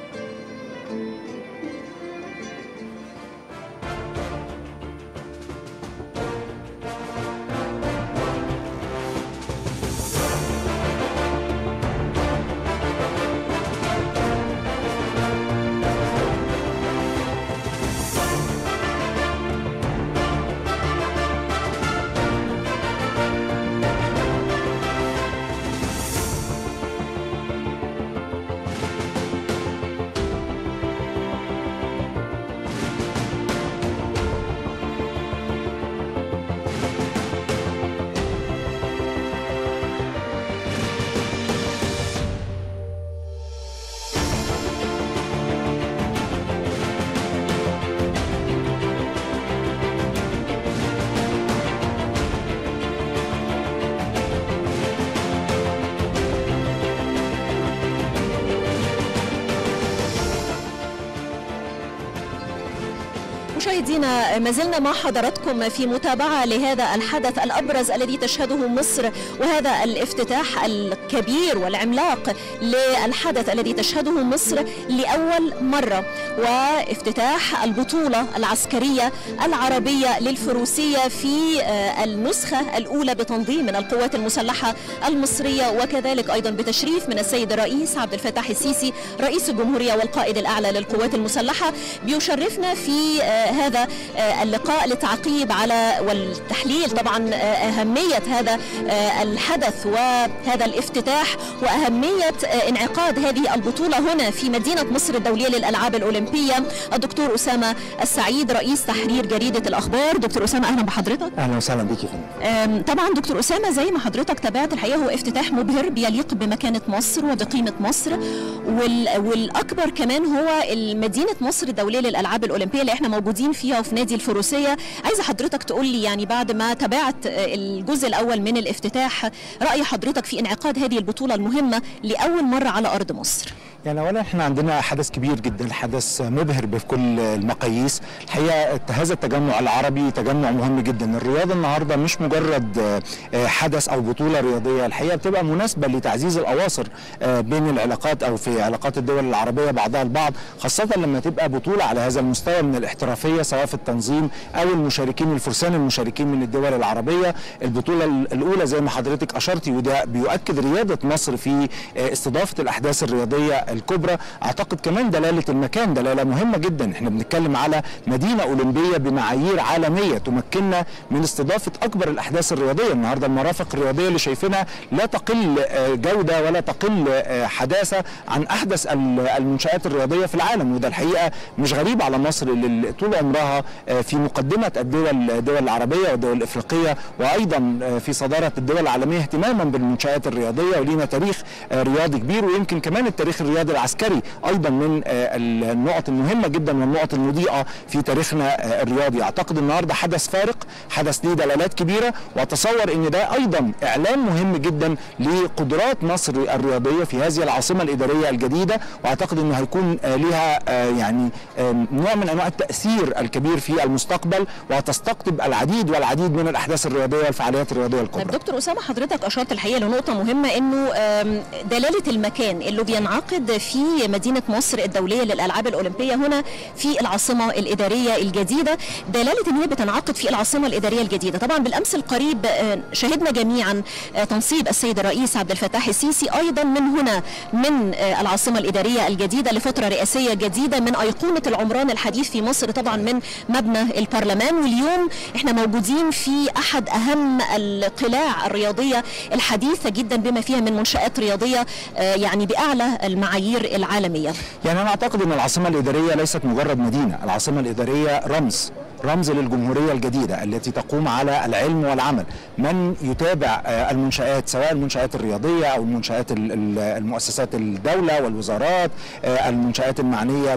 مشاهدينا ما زلنا مع حضراتكم في متابعة لهذا الحدث الأبرز الذي تشهده مصر، وهذا الافتتاح الكبير والعملاق للحدث الذي تشهده مصر لأول مرة، وافتتاح البطولة العسكرية العربية للفروسية في النسخة الأولى بتنظيم من القوات المسلحة المصرية وكذلك أيضا بتشريف من السيد الرئيس عبد الفتاح السيسي رئيس الجمهورية والقائد الأعلى للقوات المسلحة. بيشرفنا في هذا اللقاء للتعقيب على والتحليل طبعا أهمية هذا الحدث وهذا الافتتاح وأهمية انعقاد هذه البطولة هنا في مدينة مصر الدولية للألعاب الأولمبية. الدكتور أسامة السعيد رئيس تحرير جريدة الأخبار. دكتور أسامة أهلا بحضرتك. أهلا وسهلا بك يا فندم. طبعا دكتور أسامة زي ما حضرتك تابعت الحقيقة هو افتتاح مبهر بيليق بمكانة مصر وبقيمة مصر، والأكبر كمان هو مدينة مصر الدولية للألعاب الأولمبية اللي احنا موجودين فيها وفي نادي الفروسية. عايزة حضرتك تقول لي يعني بعد ما تابعت الجزء الأول من الافتتاح رأي حضرتك في انعقاد هذه البطولة المهمة لأول مرة على أرض مصر. يعني اولا احنا عندنا حدث كبير جدا، حدث مبهر بكل المقاييس. الحقيقه هذا التجمع العربي تجمع مهم جدا. الرياضه النهارده مش مجرد حدث او بطوله رياضيه، الحقيقه بتبقى مناسبه لتعزيز الاواصر بين العلاقات او في علاقات الدول العربيه بعضها البعض، خاصه لما تبقى بطوله على هذا المستوى من الاحترافيه سواء في التنظيم او المشاركين الفرسان المشاركين من الدول العربيه. البطوله الاولى زي ما حضرتك اشرتي وده بيؤكد رياده مصر في استضافه الاحداث الرياضيه الكبرى. اعتقد كمان دلاله المكان دلاله مهمه جدا. احنا بنتكلم على مدينه اولمبيه بمعايير عالميه تمكننا من استضافه اكبر الاحداث الرياضيه. النهارده المرافق الرياضيه اللي شايفينها لا تقل جوده ولا تقل حداثه عن احدث المنشات الرياضيه في العالم، وده الحقيقه مش غريب على مصر اللي طول عمرها في مقدمه الدول الدول العربيه والدول الافريقيه وايضا في صداره الدول العالميه اهتماما بالمنشات الرياضيه، ولينا تاريخ رياضي كبير، ويمكن كمان التاريخ الرياضي العسكري ايضا من النقط المهمه جدا والنقط المضيئه في تاريخنا الرياضي. اعتقد النهارده حدث فارق، حدث ليه دلالات كبيره، واتصور ان ده ايضا اعلان مهم جدا لقدرات مصر الرياضيه في هذه العاصمه الاداريه الجديده، واعتقد انه هيكون لها يعني نوع من انواع التاثير الكبير في المستقبل، وهتستقطب العديد والعديد من الاحداث الرياضيه والفعاليات الرياضيه الكبرى. طيب دكتور اسامه حضرتك اشرت الحقيقه لنقطه مهمه انه دلاله المكان اللي بينعقد في مدينة مصر الدولية للألعاب الأولمبية هنا في العاصمة الإدارية الجديدة، دلالة أن هي بتنعقد في العاصمة الإدارية الجديدة. طبعا بالأمس القريب شهدنا جميعا تنصيب السيد الرئيس عبد الفتاح السيسي أيضا من هنا من العاصمة الإدارية الجديدة لفترة رئاسية جديدة من أيقونة العمران الحديث في مصر طبعا من مبنى البرلمان. واليوم احنا موجودين في أحد أهم القلاع الرياضية الحديثة جدا بما فيها من منشآت رياضية يعني بأعلى المعايير العالمية. يعني أنا أعتقد أن العاصمة الإدارية ليست مجرد مدينة، العاصمة الإدارية رمز رمز للجمهورية الجديدة التي تقوم على العلم والعمل. من يتابع المنشآت سواء المنشآت الرياضية أو المنشآت المؤسسات الدولة والوزارات، المنشآت المعنية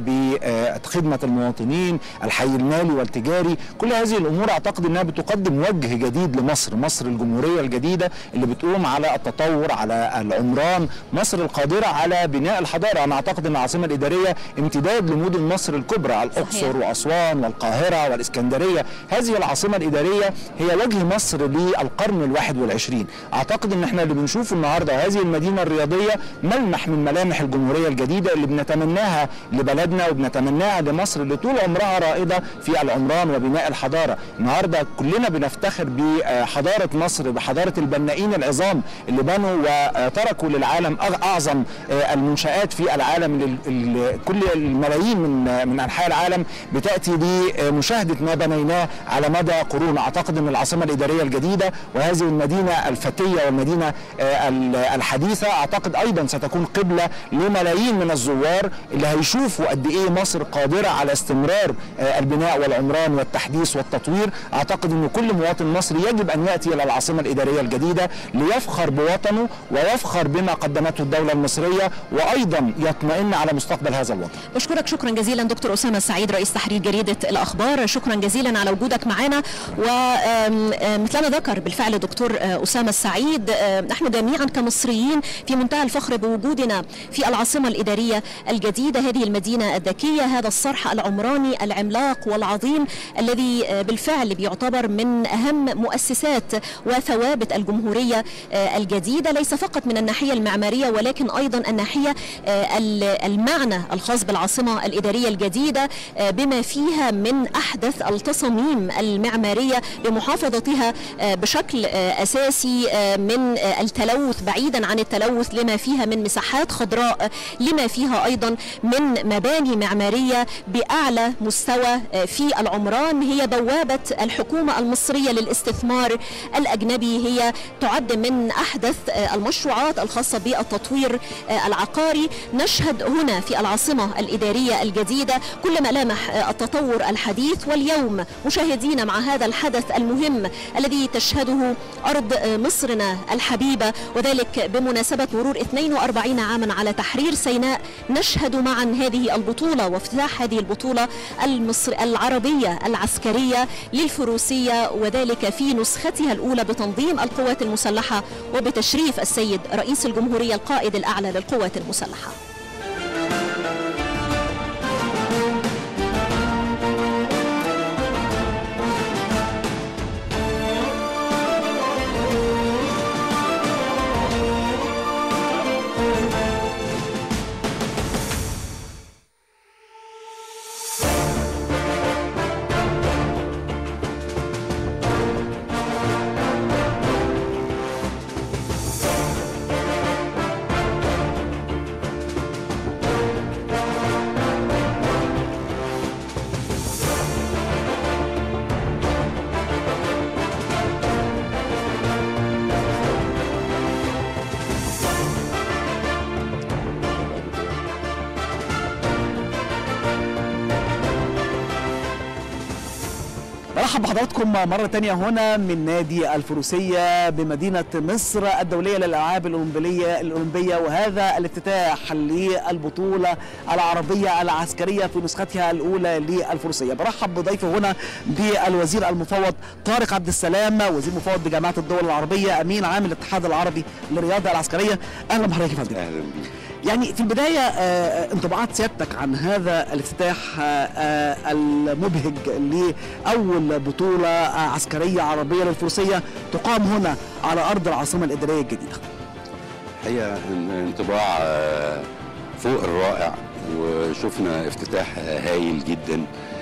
بخدمة المواطنين، الحي المالي والتجاري، كل هذه الأمور أعتقد أنها بتقدم وجه جديد لمصر، مصر الجمهورية الجديدة اللي بتقوم على التطور، على العمران، مصر القادرة على بناء الحضارة. أنا أعتقد أن العاصمة الإدارية امتداد لمدن مصر الكبرى، الأقصر وأسوان والقاهرة والإسكندرية. هذه العاصمة الإدارية هي وجه مصر للقرن الواحد والعشرين. أعتقد أن احنا اللي بنشوفه النهاردة هذه المدينة الرياضية ملمح من ملامح الجمهورية الجديدة اللي بنتمناها لبلدنا وبنتمناها لمصر اللي طول عمرها رائدة في العمران وبناء الحضارة. النهاردة كلنا بنفتخر بحضارة مصر، بحضارة البنائين العظام اللي بنوا وتركوا للعالم أعظم المنشآت في العالم. كل الملايين من من أنحاء العالم بتأتي لمشاهدة ما بنيناه على مدى قرون. اعتقد ان العاصمه الاداريه الجديده وهذه المدينه الفتيه والمدينه الحديثه اعتقد ايضا ستكون قبله لملايين من الزوار اللي هيشوفوا قد ايه مصر قادره على استمرار البناء والعمران والتحديث والتطوير. اعتقد ان كل مواطن مصري يجب ان ياتي الى العاصمه الاداريه الجديده ليفخر بوطنه ويفخر بما قدمته الدوله المصريه وايضا يطمئن على مستقبل هذا الوطن. بشكرك شكرا جزيلا دكتور اسامه السعيد رئيس تحرير جريده الاخبار، شكرا جزيلا على وجودك معنا. ومثلما ذكر بالفعل دكتور اسامه السعيد نحن جميعا كمصريين في منتهى الفخر بوجودنا في العاصمه الاداريه الجديده، هذه المدينه الذكيه، هذا الصرح العمراني العملاق والعظيم الذي بالفعل بيعتبر من اهم مؤسسات وثوابت الجمهوريه الجديده، ليس فقط من الناحيه المعماريه ولكن ايضا الناحيه المعنى الخاص بالعاصمه الاداريه الجديده بما فيها من احدث أحدث التصاميم المعمارية لمحافظتها بشكل أساسي من التلوث، بعيدا عن التلوث لما فيها من مساحات خضراء، لما فيها أيضا من مباني معمارية بأعلى مستوى في العمران. هي بوابة الحكومة المصرية للاستثمار الأجنبي، هي تعد من أحدث المشروعات الخاصة بالتطوير العقاري. نشهد هنا في العاصمة الإدارية الجديدة كل ملامح التطور الحديث. واليوم مشاهدين مع هذا الحدث المهم الذي تشهده أرض مصرنا الحبيبة، وذلك بمناسبة مرور اثنين وأربعين عاما على تحرير سيناء، نشهد معا هذه البطولة وافتتاح هذه البطولة المصر العربية العسكرية للفروسية، وذلك في نسختها الأولى بتنظيم القوات المسلحة وبتشريف السيد رئيس الجمهورية القائد الأعلى للقوات المسلحة. برحب بحضراتكم مرة تانية هنا من نادي الفروسية بمدينة مصر الدولية للألعاب الأولمبية الأولمبية وهذا الافتتاح للبطولة العربية العسكرية في نسختها الأولى للفروسية. برحب بضيفه هنا بالوزير المفوض طارق عبد السلام، وزير مفوض بجامعة الدول العربية، أمين عام الاتحاد العربي للرياضة العسكرية. أهلا بحضرتك يا فندم. أهلا بيك. يعني في البداية انطباعات سيادتك عن هذا الافتتاح المبهج لأول بطولة عسكرية عربية للفروسية تقام هنا على أرض العاصمة الإدارية الجديدة. هي انطباع فوق الرائع، وشفنا افتتاح هايل جدا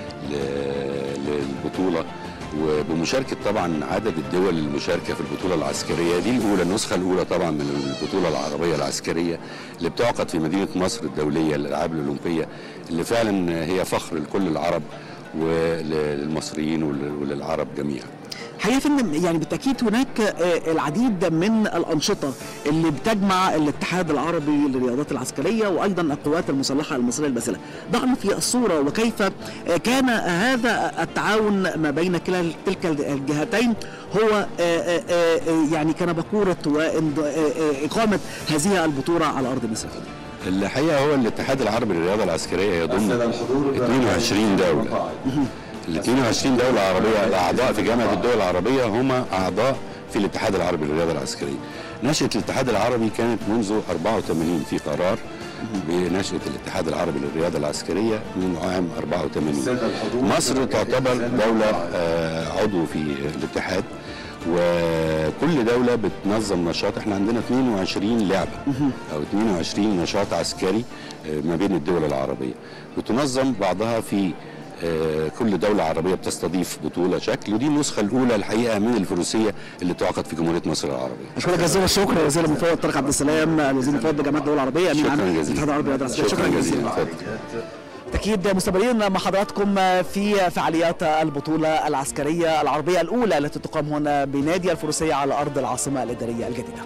للبطولة، وبمشاركة طبعا عدد الدول المشاركة في البطولة العسكرية دي الأولى، النسخة الأولى طبعا من البطولة العربية العسكرية اللي بتعقد في مدينة مصر الدولية للألعاب الأولمبية، اللي فعلا هي فخر لكل العرب وللمصريين وللعرب جميعا. حقيقة فندم، يعني بالتأكيد هناك العديد من الأنشطة اللي بتجمع الاتحاد العربي للرياضات العسكرية وأيضا القوات المسلحة المصرية الباسلة. ضعنا في الصورة وكيف كان هذا التعاون ما بين كلا تلك الجهتين هو يعني كان بكورة وإقامة هذه البطولة على أرض مصر. الحقيقة هو الاتحاد العربي للرياضة العسكرية يضم اثنين وعشرين دولة. ال اثنين وعشرين دولة عربية الأعضاء في جامعة الدول العربية هم أعضاء في الاتحاد العربي للرياضة العسكرية. نشأة الاتحاد العربي كانت منذ أربعة وثمانين، في قرار بنشأة الاتحاد العربي للرياضة العسكرية من عام أربعة وثمانين. مصر تعتبر دولة عضو في الاتحاد، وكل دولة بتنظم نشاط. احنا عندنا اثنين وعشرين لعبة أو اثنين وعشرين نشاط عسكري ما بين الدول العربية، بتنظم بعضها في كل دولة عربية بتستضيف بطولة شكل، ودي النسخة الأولى الحقيقة من الفروسية اللي تعقد في جمهورية مصر العربية. أشكرك جزيلا الشكر وزير المفوض طارق عبد السلام، الوزير المفوض بجامعة الدول العربية، أمين عام الاتحاد العربي للرياضة العسكرية. شكرا جزيلا. أكيد مستمرين مع حضراتكم في فعاليات البطولة العسكرية العربية الأولى التي تقام هنا بنادي الفروسية على أرض العاصمة الإدارية الجديدة.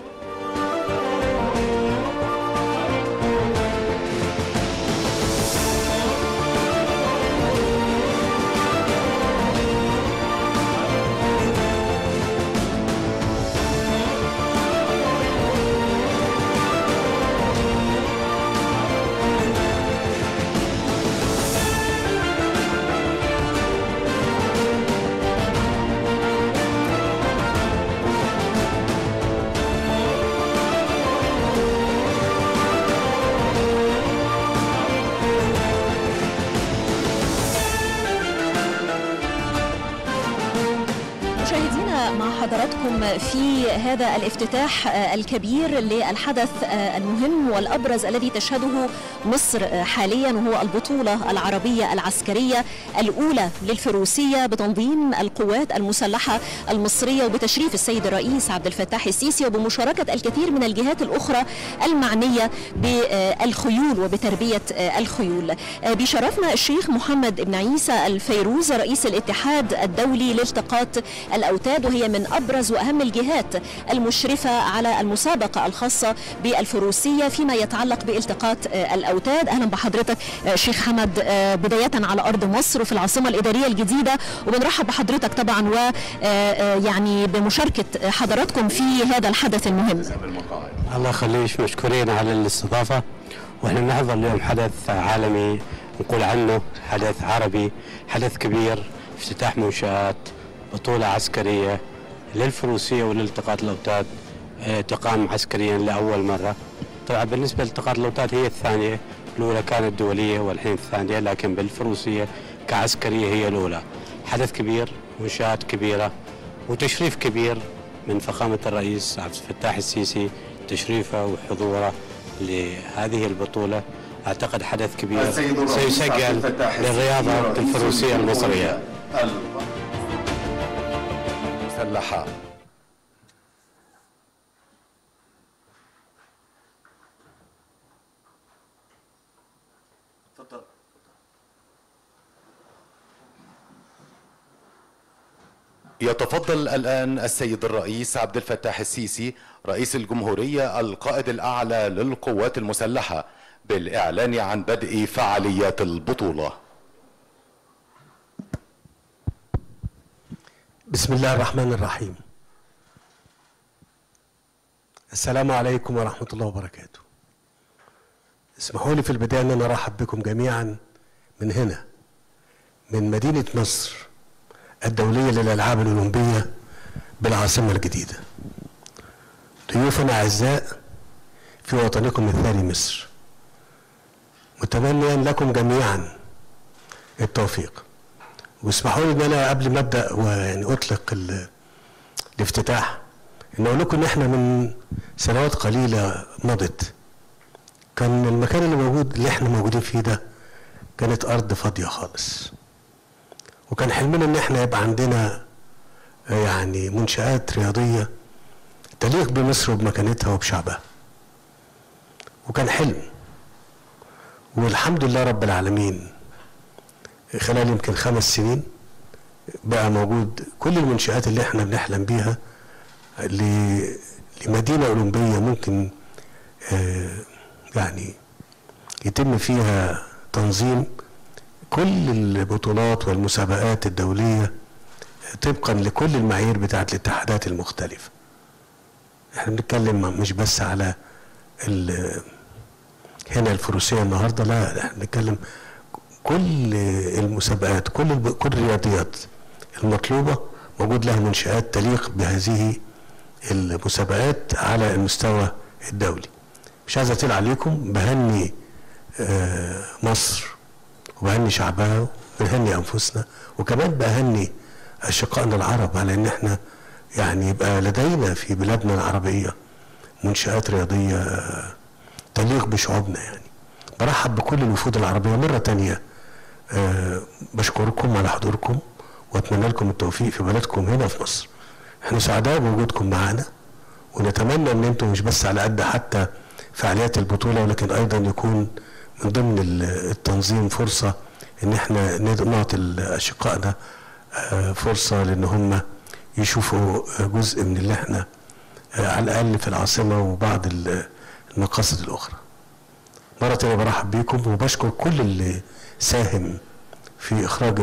في هذا الافتتاح الكبير للحدث المهم والأبرز الذي تشهده مصر حاليا، وهو البطولة العربية العسكرية الأولى للفروسية بتنظيم القوات المسلحة المصرية وبتشريف السيد الرئيس عبد الفتاح السيسي وبمشاركة الكثير من الجهات الأخرى المعنية بالخيول وبتربية الخيول. بشرفنا الشيخ محمد بن عيسى الفيروز رئيس الاتحاد الدولي لالتقاط الأوتاد، وهي من أبرز وأهم الجهات المشرفة على المسابقة الخاصة بالفروسية فيما يتعلق بالتقاط الأوتاد. أهلا بحضرتك شيخ حمد بداية على أرض مصر وفي العاصمة الإدارية الجديدة، وبنرحب بحضرتك طبعا ويعني بمشاركة حضراتكم في هذا الحدث المهم. الله يخليك، مشكورين على الاستضافة، واحنا نحضر اليوم حدث عالمي نقول عنه حدث عربي، حدث كبير، افتتاح منشآت، بطولة عسكرية للفروسية ولالتقاط الأوتاد تقام عسكريا لأول مرة. طبعا بالنسبة لالتقاط الأوتاد هي الثانية، الأولى كانت دولية والحين الثانية، لكن بالفروسية كعسكرية هي الأولى. حدث كبير، منشآت كبيرة، وتشريف كبير من فخامة الرئيس عبد الفتاح السيسي، تشريفه وحضوره لهذه البطولة. أعتقد حدث كبير سيسجل للرياضة الفروسية المصرية المسلحة. يتفضل الآن السيد الرئيس عبد الفتاح السيسي رئيس الجمهورية القائد الأعلى للقوات المسلحة بالإعلان عن بدء فعاليات البطولة. بسم الله الرحمن الرحيم. السلام عليكم ورحمة الله وبركاته. اسمحوا لي في البداية أن أنا أرحب بكم جميعا من هنا، من مدينة مصر الدولية للألعاب الأولمبية بالعاصمة الجديدة. ضيوفنا أعزاء في وطنكم الثاني مصر، متمنيا لكم جميعا التوفيق. واسمحوا لي ان انا قبل ما ابدا ويعني اطلق الافتتاح ان اقول لكم ان احنا من سنوات قليله مضت كان المكان اللي موجود اللي احنا موجودين فيه ده كانت ارض فاضيه خالص، وكان حلمنا ان احنا يبقى عندنا يعني منشآت رياضيه تليق بمصر وبمكانتها وبشعبها، وكان حلم. والحمد لله رب العالمين خلال يمكن خمس سنين بقى موجود كل المنشآت اللي احنا بنحلم بيها لمدينة أولمبية ممكن آه يعني يتم فيها تنظيم كل البطولات والمسابقات الدولية طبقا لكل المعايير بتاعت الاتحادات المختلفة. احنا بنتكلم مش بس على هنا الفروسية النهاردة، لا احنا بنتكلم كل المسابقات، كل كل الرياضيات المطلوبة موجود لها منشآت تليق بهذه المسابقات على المستوى الدولي. مش عايز اطيل عليكم، بهني آه مصر وبهني شعبها وبهني انفسنا، وكمان بهني اشقائنا العرب على ان احنا يعني يبقى لدينا في بلادنا العربية منشآت رياضية تليق بشعوبنا. يعني برحب بكل الوفود العربية مرة تانية، أه بشكركم على حضوركم واتمنى لكم التوفيق في بلدكم هنا في مصر. احنا سعداء بوجودكم معانا، ونتمنى ان انتم مش بس على قد حتى فعاليات البطولة، ولكن ايضا يكون من ضمن التنظيم فرصة ان احنا نعطي اشقائنا أه فرصة لان هم يشوفوا جزء من اللي احنا أه على الاقل في العاصمة وبعض المقاصد الاخرى. مرة تانية برحب بيكم وبشكر كل اللي ساهم في إخراج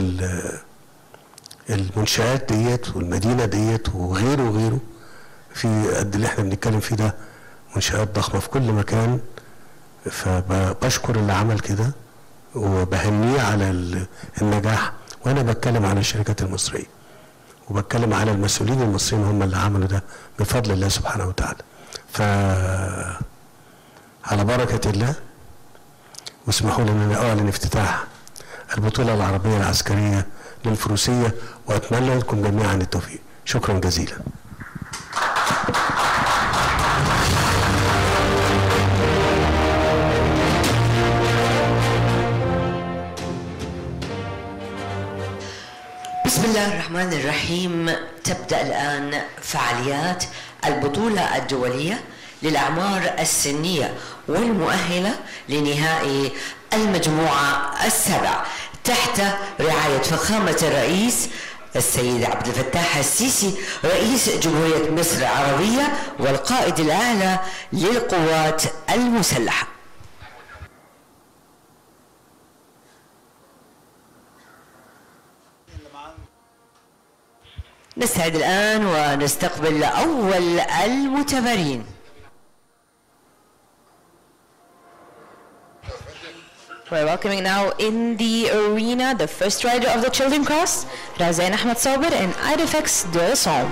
المنشآت ديت والمدينة ديت وغيره وغيره في قد اللي احنا بنتكلم فيه ده، منشآت ضخمة في كل مكان. فبشكر اللي عمل كده وبهنيه على النجاح، وأنا بتكلم على الشركات المصرية وبتكلم على المسؤولين المصريين هم اللي عملوا ده بفضل الله سبحانه وتعالى. ف على بركة الله، واسمحوا لي ان انا اعلن افتتاح البطولة العربية العسكرية للفروسية، واتمنى لكم جميعا التوفيق. شكرا جزيلا. بسم الله الرحمن الرحيم. تبدأ الآن فعاليات البطولة الدولية للأعمار السنية والمؤهلة لنهائي المجموعة السبع تحت رعاية فخامة الرئيس السيد عبد الفتاح السيسي رئيس جمهورية مصر العربية والقائد الأعلى للقوات المسلحة. نستعد الآن ونستقبل أول المتمارين. We're welcoming now in the arena the first rider of the children cross, Razain Ahmed Saber and Idefex de la Somme.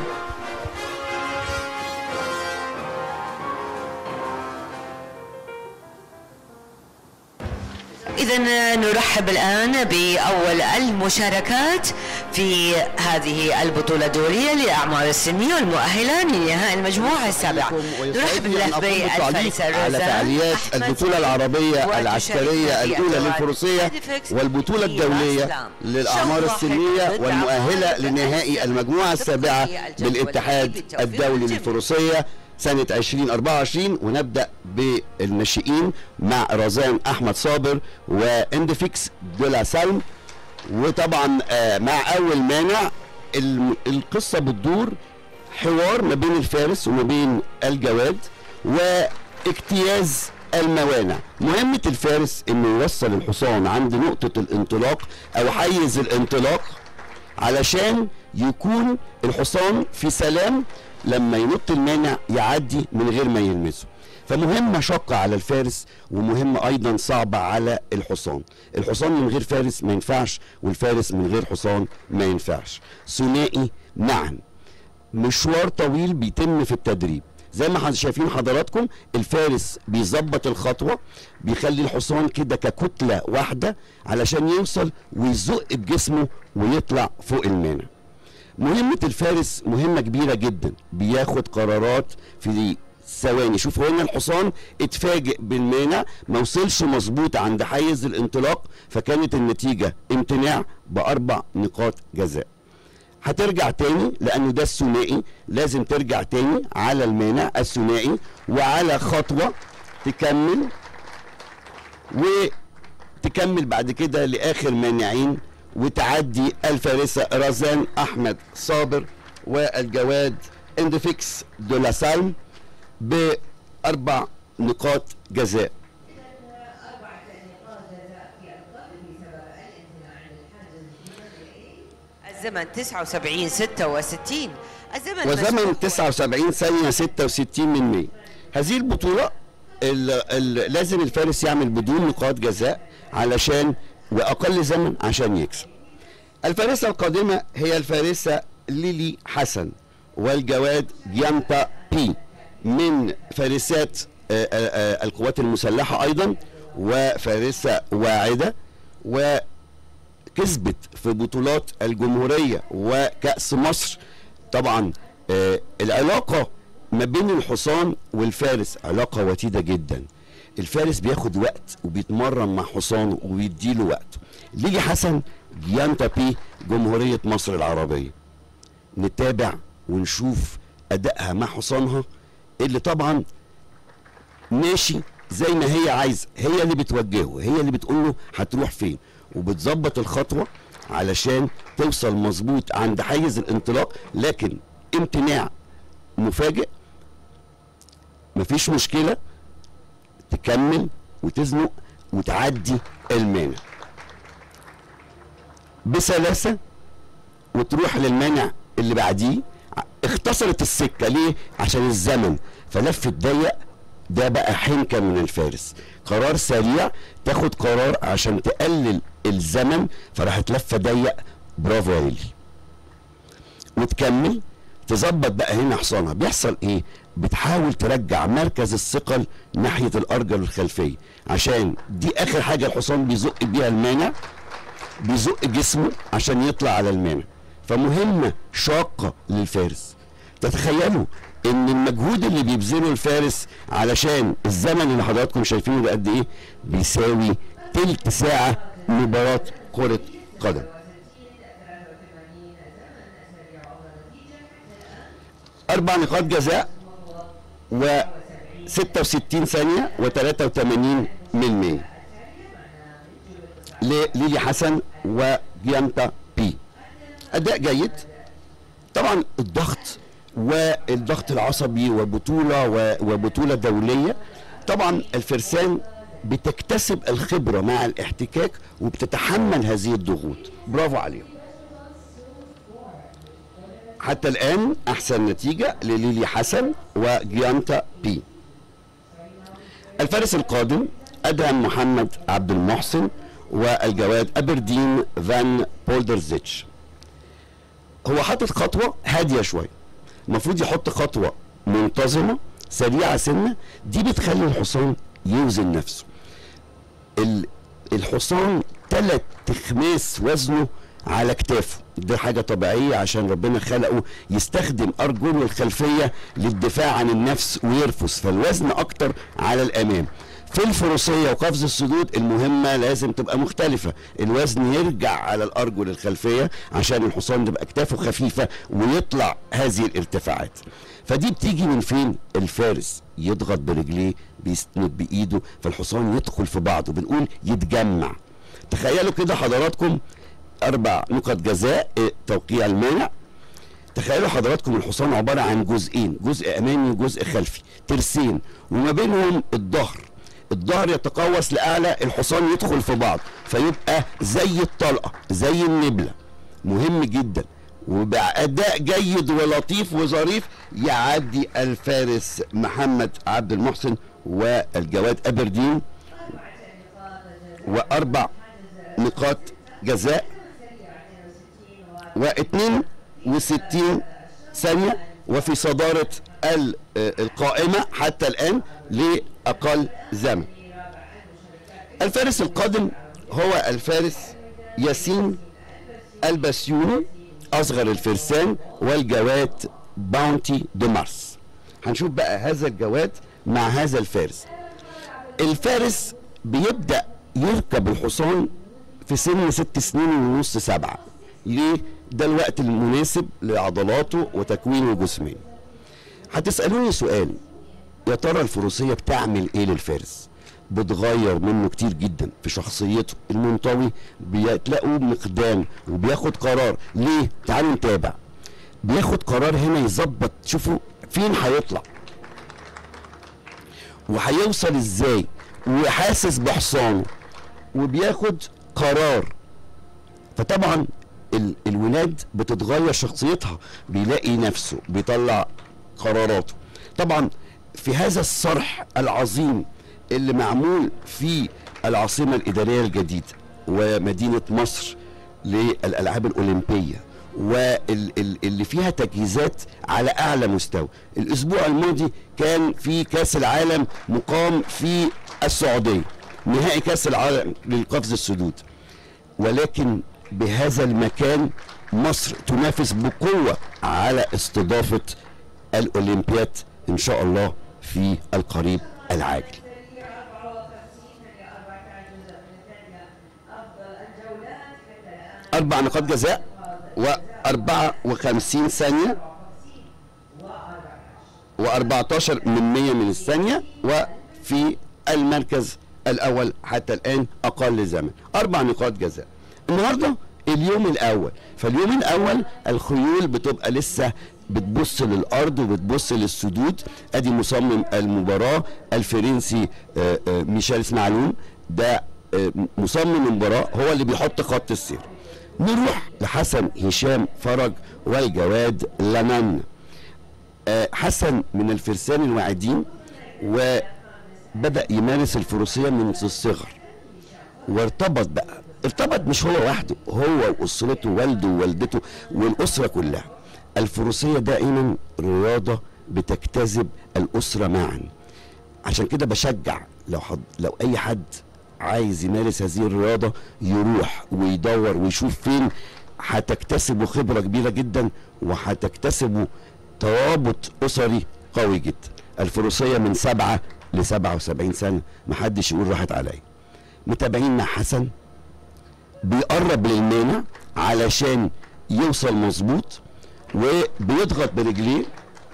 إذا نرحب الآن بأول المشاركات في هذه البطولة الدولية للأعمار السنية والمؤهلة لنهائي المجموعة السابعة. نرحب بالأخبي الفارس على فعاليات البطولة العربية العسكرية الأولى للفروسية والبطولة الدولية للأعمار السنية والمؤهلة لنهائي المجموعة السابعة بالاتحاد الدولي للفروسية سنة ألفين وأربعة وعشرين. ونبدأ بالناشئين مع رزان أحمد صابر واندفيكس دو لا سالم. وطبعا مع أول مانع القصة بتدور حوار ما بين الفارس وما بين الجواد واجتياز الموانع. مهمة الفارس انه يوصل الحصان عند نقطة الانطلاق او حيز الانطلاق علشان يكون الحصان في سلام لما ينط المانع يعدي من غير ما يلمسه. فمهمة شاقة على الفارس ومهمة أيضا صعبة على الحصان. الحصان من غير فارس ما ينفعش والفارس من غير حصان ما ينفعش. ثنائي معا. مشوار طويل بيتم في التدريب. زي ما شايفين حضراتكم الفارس بيظبط الخطوة بيخلي الحصان كده ككتلة واحدة علشان يوصل ويزق بجسمه ويطلع فوق المانع. مهمة الفارس مهمة كبيرة جدا، بياخد قرارات في ثواني. شوفوا هنا الحصان اتفاجئ بالمانع ما وصلش مظبوط عند حيز الانطلاق فكانت النتيجة امتناع بأربع نقاط جزاء. هترجع تاني لأنه ده الثنائي، لازم ترجع تاني على المانع الثنائي وعلى خطوة تكمل وتكمل بعد كده لآخر مانعين وتعدي الفارسة رزان أحمد صابر والجواد اندفيكس دو لا سالم بأربع نقاط جزاء. الزمن تسعة وسبعين ستة وستين. الزمن وزمن تسعة وسبعين ثانية ستة وستين من مية. هذه البطولة ال ال لازم الفارس يعمل بدون نقاط جزاء علشان وأقل زمن عشان يكسب. الفارسة القادمة هي الفارسة ليلي حسن والجواد جيانتا بي من فارسات القوات المسلحة أيضا وفارسة واعدة وكسبت في بطولات الجمهورية وكأس مصر. طبعا العلاقة ما بين الحصان والفارس علاقة وتيدة جدا. الفارس بياخد وقت وبيتمرن مع حصانه وبيديله وقت. ليلي حسن جيانتا بي جمهورية مصر العربية. نتابع ونشوف أدائها مع حصانها اللي طبعا ماشي زي ما هي عايزة، هي اللي بتوجهه، هي اللي بتقوله هتروح فين وبتظبط الخطوة علشان توصل مظبوط عند حيز الانطلاق. لكن امتناع مفاجئ مفيش مشكلة، تكمل وتزنق وتعدي المانع بسلاسة وتروح للمانع اللي بعديه. اختصرت السكة ليه؟ عشان الزمن فلف ضيق. ده بقى حنكة من الفارس، قرار سريع، تاخد قرار عشان تقلل الزمن فراحت لفة ضيق. برافو يا ليلي. وتكمل تظبط بقى هنا حصانها. بيحصل ايه؟ بتحاول ترجع مركز الثقل ناحية الأرجل الخلفية عشان دي آخر حاجة الحصان بيزق بيها المانع، بيزق جسمه عشان يطلع على المانع. فمهمة شاقة للفارس. تتخيلوا ان المجهود اللي بيبذله الفارس علشان الزمن اللي حضراتكم شايفينه ده قد ايه بيساوي تلت ساعه مباراه كره قدم. اربع نقاط جزاء و ستة وستين ثانيه وثلاثة وثمانين من مية لليلي حسن وجيانتا بي. اداء جيد. طبعا الضغط والضغط العصبي وبطوله وبطوله دوليه، طبعا الفرسان بتكتسب الخبره مع الاحتكاك وبتتحمل هذه الضغوط. برافو عليهم. حتى الان احسن نتيجه لليلي حسن وجيانتا بي. الفارس القادم ادهم محمد عبد المحسن والجواد ابردين فان بولدرزيتش. هو حاطط خطوه هاديه شويه، المفروض يحط خطوه منتظمه سريعه سنه، دي بتخلي الحصان يوزن نفسه. الحصان ثلاث تخماس وزنه على كتافه، دي حاجه طبيعيه عشان ربنا خلقه يستخدم ارجله الخلفيه للدفاع عن النفس ويرفس، فالوزن اكتر على الامام. في الفروسيه وقفز السدود المهمه لازم تبقى مختلفه، الوزن يرجع على الارجل الخلفيه عشان الحصان تبقى كتافه خفيفه ويطلع هذه الارتفاعات. فدي بتيجي من فين؟ الفارس يضغط برجليه بيسند بايده فالحصان يدخل في بعضه، بنقول يتجمع. تخيلوا كده حضراتكم اربع نقط جزاء توقيع المانع. تخيلوا حضراتكم الحصان عباره عن جزئين، جزء امامي وجزء خلفي، ترسين وما بينهم الظهر. الظهر يتقوس لاعلى، الحصان يدخل في بعض فيبقى زي الطلقه زي النبله. مهم جدا وبأداء جيد ولطيف وظريف يعدي الفارس محمد عبد المحسن والجواد ابردين واربع نقاط جزاء واثنين وستين ثانيه وفي صداره القائمه حتى الان لاقل زمن. الفارس القادم هو الفارس ياسين البسيوني اصغر الفرسان والجواد باونتي دو مارس. هنشوف بقى هذا الجواد مع هذا الفارس. الفارس بيبدا يركب الحصان في سن ست سنين ونص سبعه. ليه؟ ده الوقت المناسب لعضلاته وتكوينه الجسماني. هتسالوني سؤال، يا ترى الفروسيه بتعمل ايه للفارس؟ بتغير منه كتير جدا في شخصيته. المنطوي بيتلاقوا مقدام وبياخد قرار. ليه؟ تعالوا نتابع. بياخد قرار هنا يظبط، شوفوا فين هيطلع وهيوصل ازاي وحاسس بحصانه وبياخد قرار. فطبعا ال الولاد بتتغير شخصيتها، بيلاقي نفسه بيطلع قراراته. طبعا في هذا الصرح العظيم اللي معمول في العاصمة الإدارية الجديدة ومدينة مصر للألعاب الأولمبية واللي فيها تجهيزات على أعلى مستوى. الأسبوع الماضي كان في كأس العالم مقام في السعودية، نهائي كأس العالم للقفز السدود، ولكن بهذا المكان مصر تنافس بقوة على استضافة الأولمبياد إن شاء الله في القريب العاجل. أربع نقاط جزاء وأربعة وخمسين ثانية وأربعتاشر من مية من الثانية، وفي المركز الأول حتى الآن أقل زمن. أربع نقاط جزاء. النهارده اليوم الأول، فاليوم الأول الخيول بتبقى لسه بتبص للأرض وبتبص للسدود. أدي مصمم المباراة الفرنسي ميشيل اسماعيلون، ده مصمم المباراة هو اللي بيحط خط السير. نروح لحسن هشام فرج والجواد لنان. حسن من الفرسان الواعدين وبدأ يمارس الفروسية من الصغر وارتبط بقى، ارتبط مش هو وحده، هو وأسرته، والده ووالدته والأسرة كلها. الفروسية دائما رياضة بتجتذب الأسرة معا، عشان كده بشجع لو حد لو أي حد عايز يمارس هذه الرياضة يروح ويدور ويشوف فين هتكتسبوا خبرة كبيرة جدا وهتكتسبوا ترابط اسري قوي جدا. الفروسيه من سبعه ل سبعة وسبعين سنه، محدش يقول راحت عليا. متابعين مع حسن بيقرب للمانع علشان يوصل مظبوط، وبيضغط برجليه،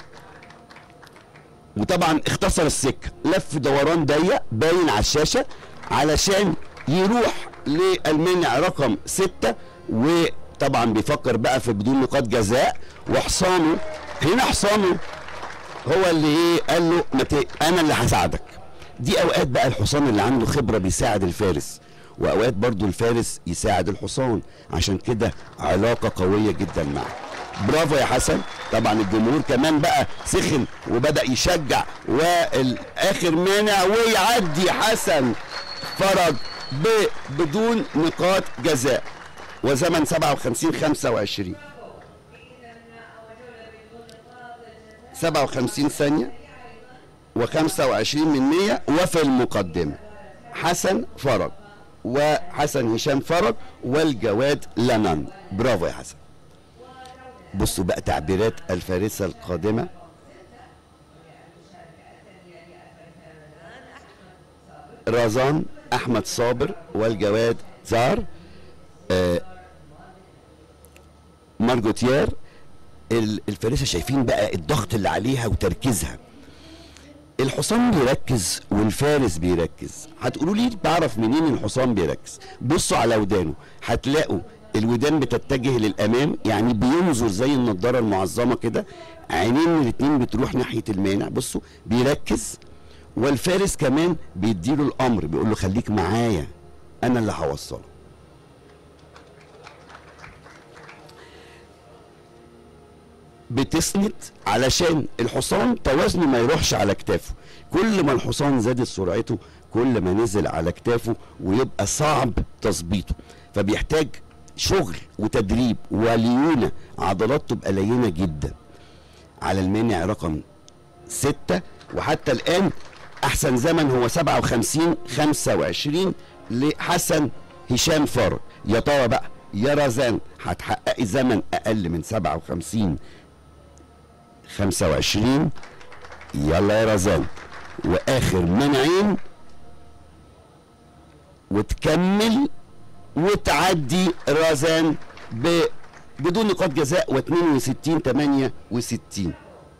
وطبعا اختصر السكه، لف دوران ضيق باين على الشاشه علشان يروح للمانع رقم ستة. وطبعا بيفكر بقى في بدون نقاط جزاء، وحصانه هنا حصانه هو اللي ايه قال له مت... انا اللي هساعدك. دي اوقات بقى الحصان اللي عنده خبره بيساعد الفارس، واوقات برضو الفارس يساعد الحصان، عشان كده علاقه قويه جدا معه. برافو يا حسن. طبعا الجمهور كمان بقى سخن وبدا يشجع، والاخر مانع ويعدي حسن فرج بدون نقاط جزاء، وزمن سبعة وخمسين خمسة وعشرين سبعة وخمسين ثانية وخمسة وعشرين من مية. وفي المقدمة حسن فرج وحسن هشام فرج والجواد لنان. برافو يا حسن. بصوا بقى تعبيرات الفارسة القادمة. رازان احمد صابر والجواد زار. آه مارجوتير. الفارسة شايفين بقى الضغط اللي عليها وتركيزها. الحصان بيركز والفارس بيركز. هتقولوا لي بعرف منين الحصان بيركز؟ بصوا على ودانه، هتلاقوا الودان بتتجه للامام، يعني بينظر زي النضاره المعظمه كده، عينين الاتنين بتروح ناحيه المانع. بصوا بيركز، والفارس كمان بيديله الامر، بيقول له خليك معايا انا اللي هوصله. بتسند علشان الحصان توازنه ما يروحش على كتافه. كل ما الحصان زادت سرعته كل ما نزل على كتافه ويبقى صعب تظبيطه، فبيحتاج شغل وتدريب وليونة، عضلات تبقى لينة جدا. على المانع رقم ستة، وحتى الآن أحسن زمن هو سبعة وخمسين خمسة وعشرين لحسن هشام فرج. يا ترى بقى يا رزان هتحققي زمن أقل من سبعة وخمسين خمسة وعشرين؟ يلا يا رزان. وآخر منعين وتكمل وتعدي رزان بدون نقاط جزاء واثنين وستين ثمانية وستين.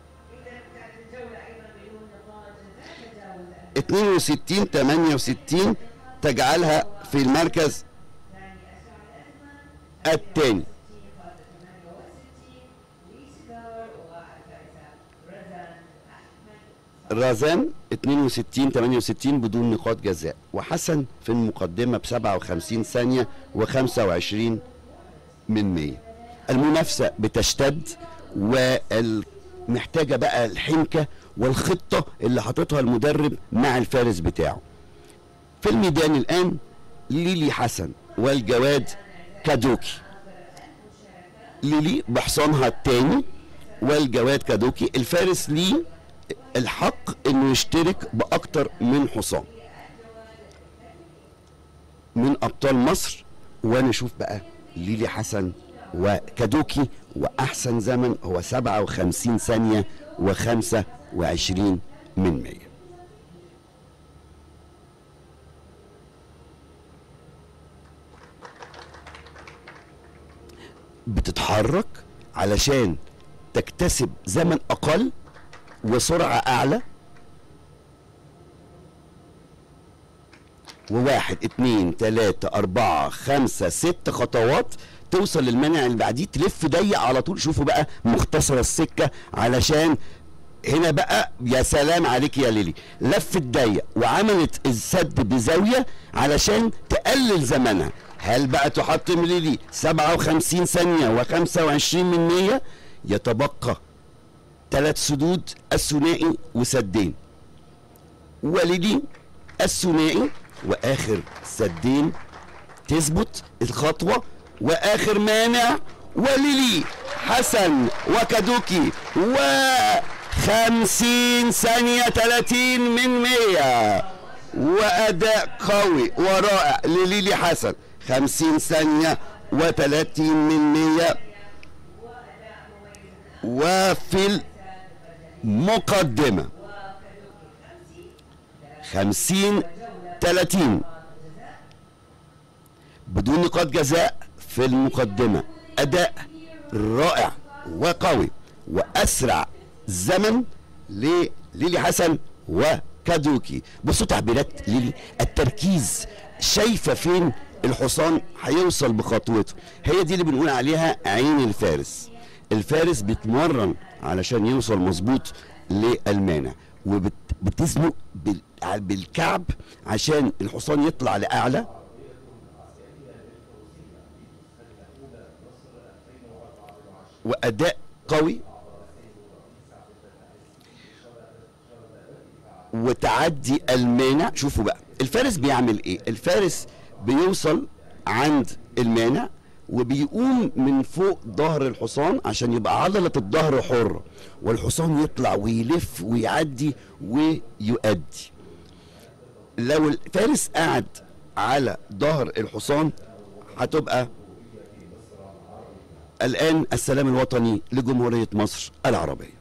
اثنين وستين ثمانية وستين تجعلها في المركز الثاني. رزان اثنين وستين ثمانية وستين بدون نقاط جزاء، وحسن في المقدمة ب سبعة وخمسين ثانية وخمسة وعشرين من مية. المنافسة بتشتد ومحتاجة بقى الحنكة والخطة اللي حاططها المدرب مع الفارس بتاعه. في الميدان الآن ليلي حسن والجواد كادوكي. ليلي بحصانها الثاني والجواد كادوكي. الفارس ليه الحق انه يشترك باكتر من حصان من ابطال مصر. ونشوف بقى ليلي حسن وكادوكي، واحسن زمن هو سبعة وخمسين ثانية وخمسة وعشرين من مية. بتتحرك علشان تكتسب زمن اقل وسرعة أعلى. وواحد اتنين تلاتة أربعة خمسة ست خطوات توصل للمانع اللي بعديه، تلف ضيق على طول. شوفوا بقى مختصرة السكة علشان هنا بقى يا سلام عليك يا ليلي، لفت ضيق وعملت السد بزاوية علشان تقلل زمنها. هل بقى تحطم ليلي سبعة وخمسين ثانية وخمسة وعشرين من مية؟ يتبقى ثلاث سدود الثنائي وسدين، وليلي الثنائي واخر سدين تثبت الخطوه، واخر مانع وليلي حسن وكادوكي وخمسين ثانيه ثلاثين من مية. واداء قوي ورائع لليلي حسن، خمسين ثانيه وثلاثين من مية. وفي مقدمة خمسين تلاتين بدون نقاط جزاء في المقدمة. أداء رائع وقوي وأسرع زمن لليلي حسن وكادوكي. بصوا تعبيرات ليلي، التركيز، شايفة فين الحصان هيوصل بخطوته. هي دي اللي بنقول عليها عين الفارس. الفارس بيتمرن علشان يوصل مظبوط للمانع، وبتزنق بالكعب عشان الحصان يطلع لأعلى. وأداء قوي وتعدي المانع. شوفوا بقى الفارس بيعمل ايه. الفارس بيوصل عند المانع وبيقوم من فوق ظهر الحصان عشان يبقى عضلة الظهر حرة، والحصان يطلع ويلف ويعدي ويؤدي. لو الفارس قعد على ظهر الحصان هتبقى الآن السلام الوطني لجمهورية مصر العربية.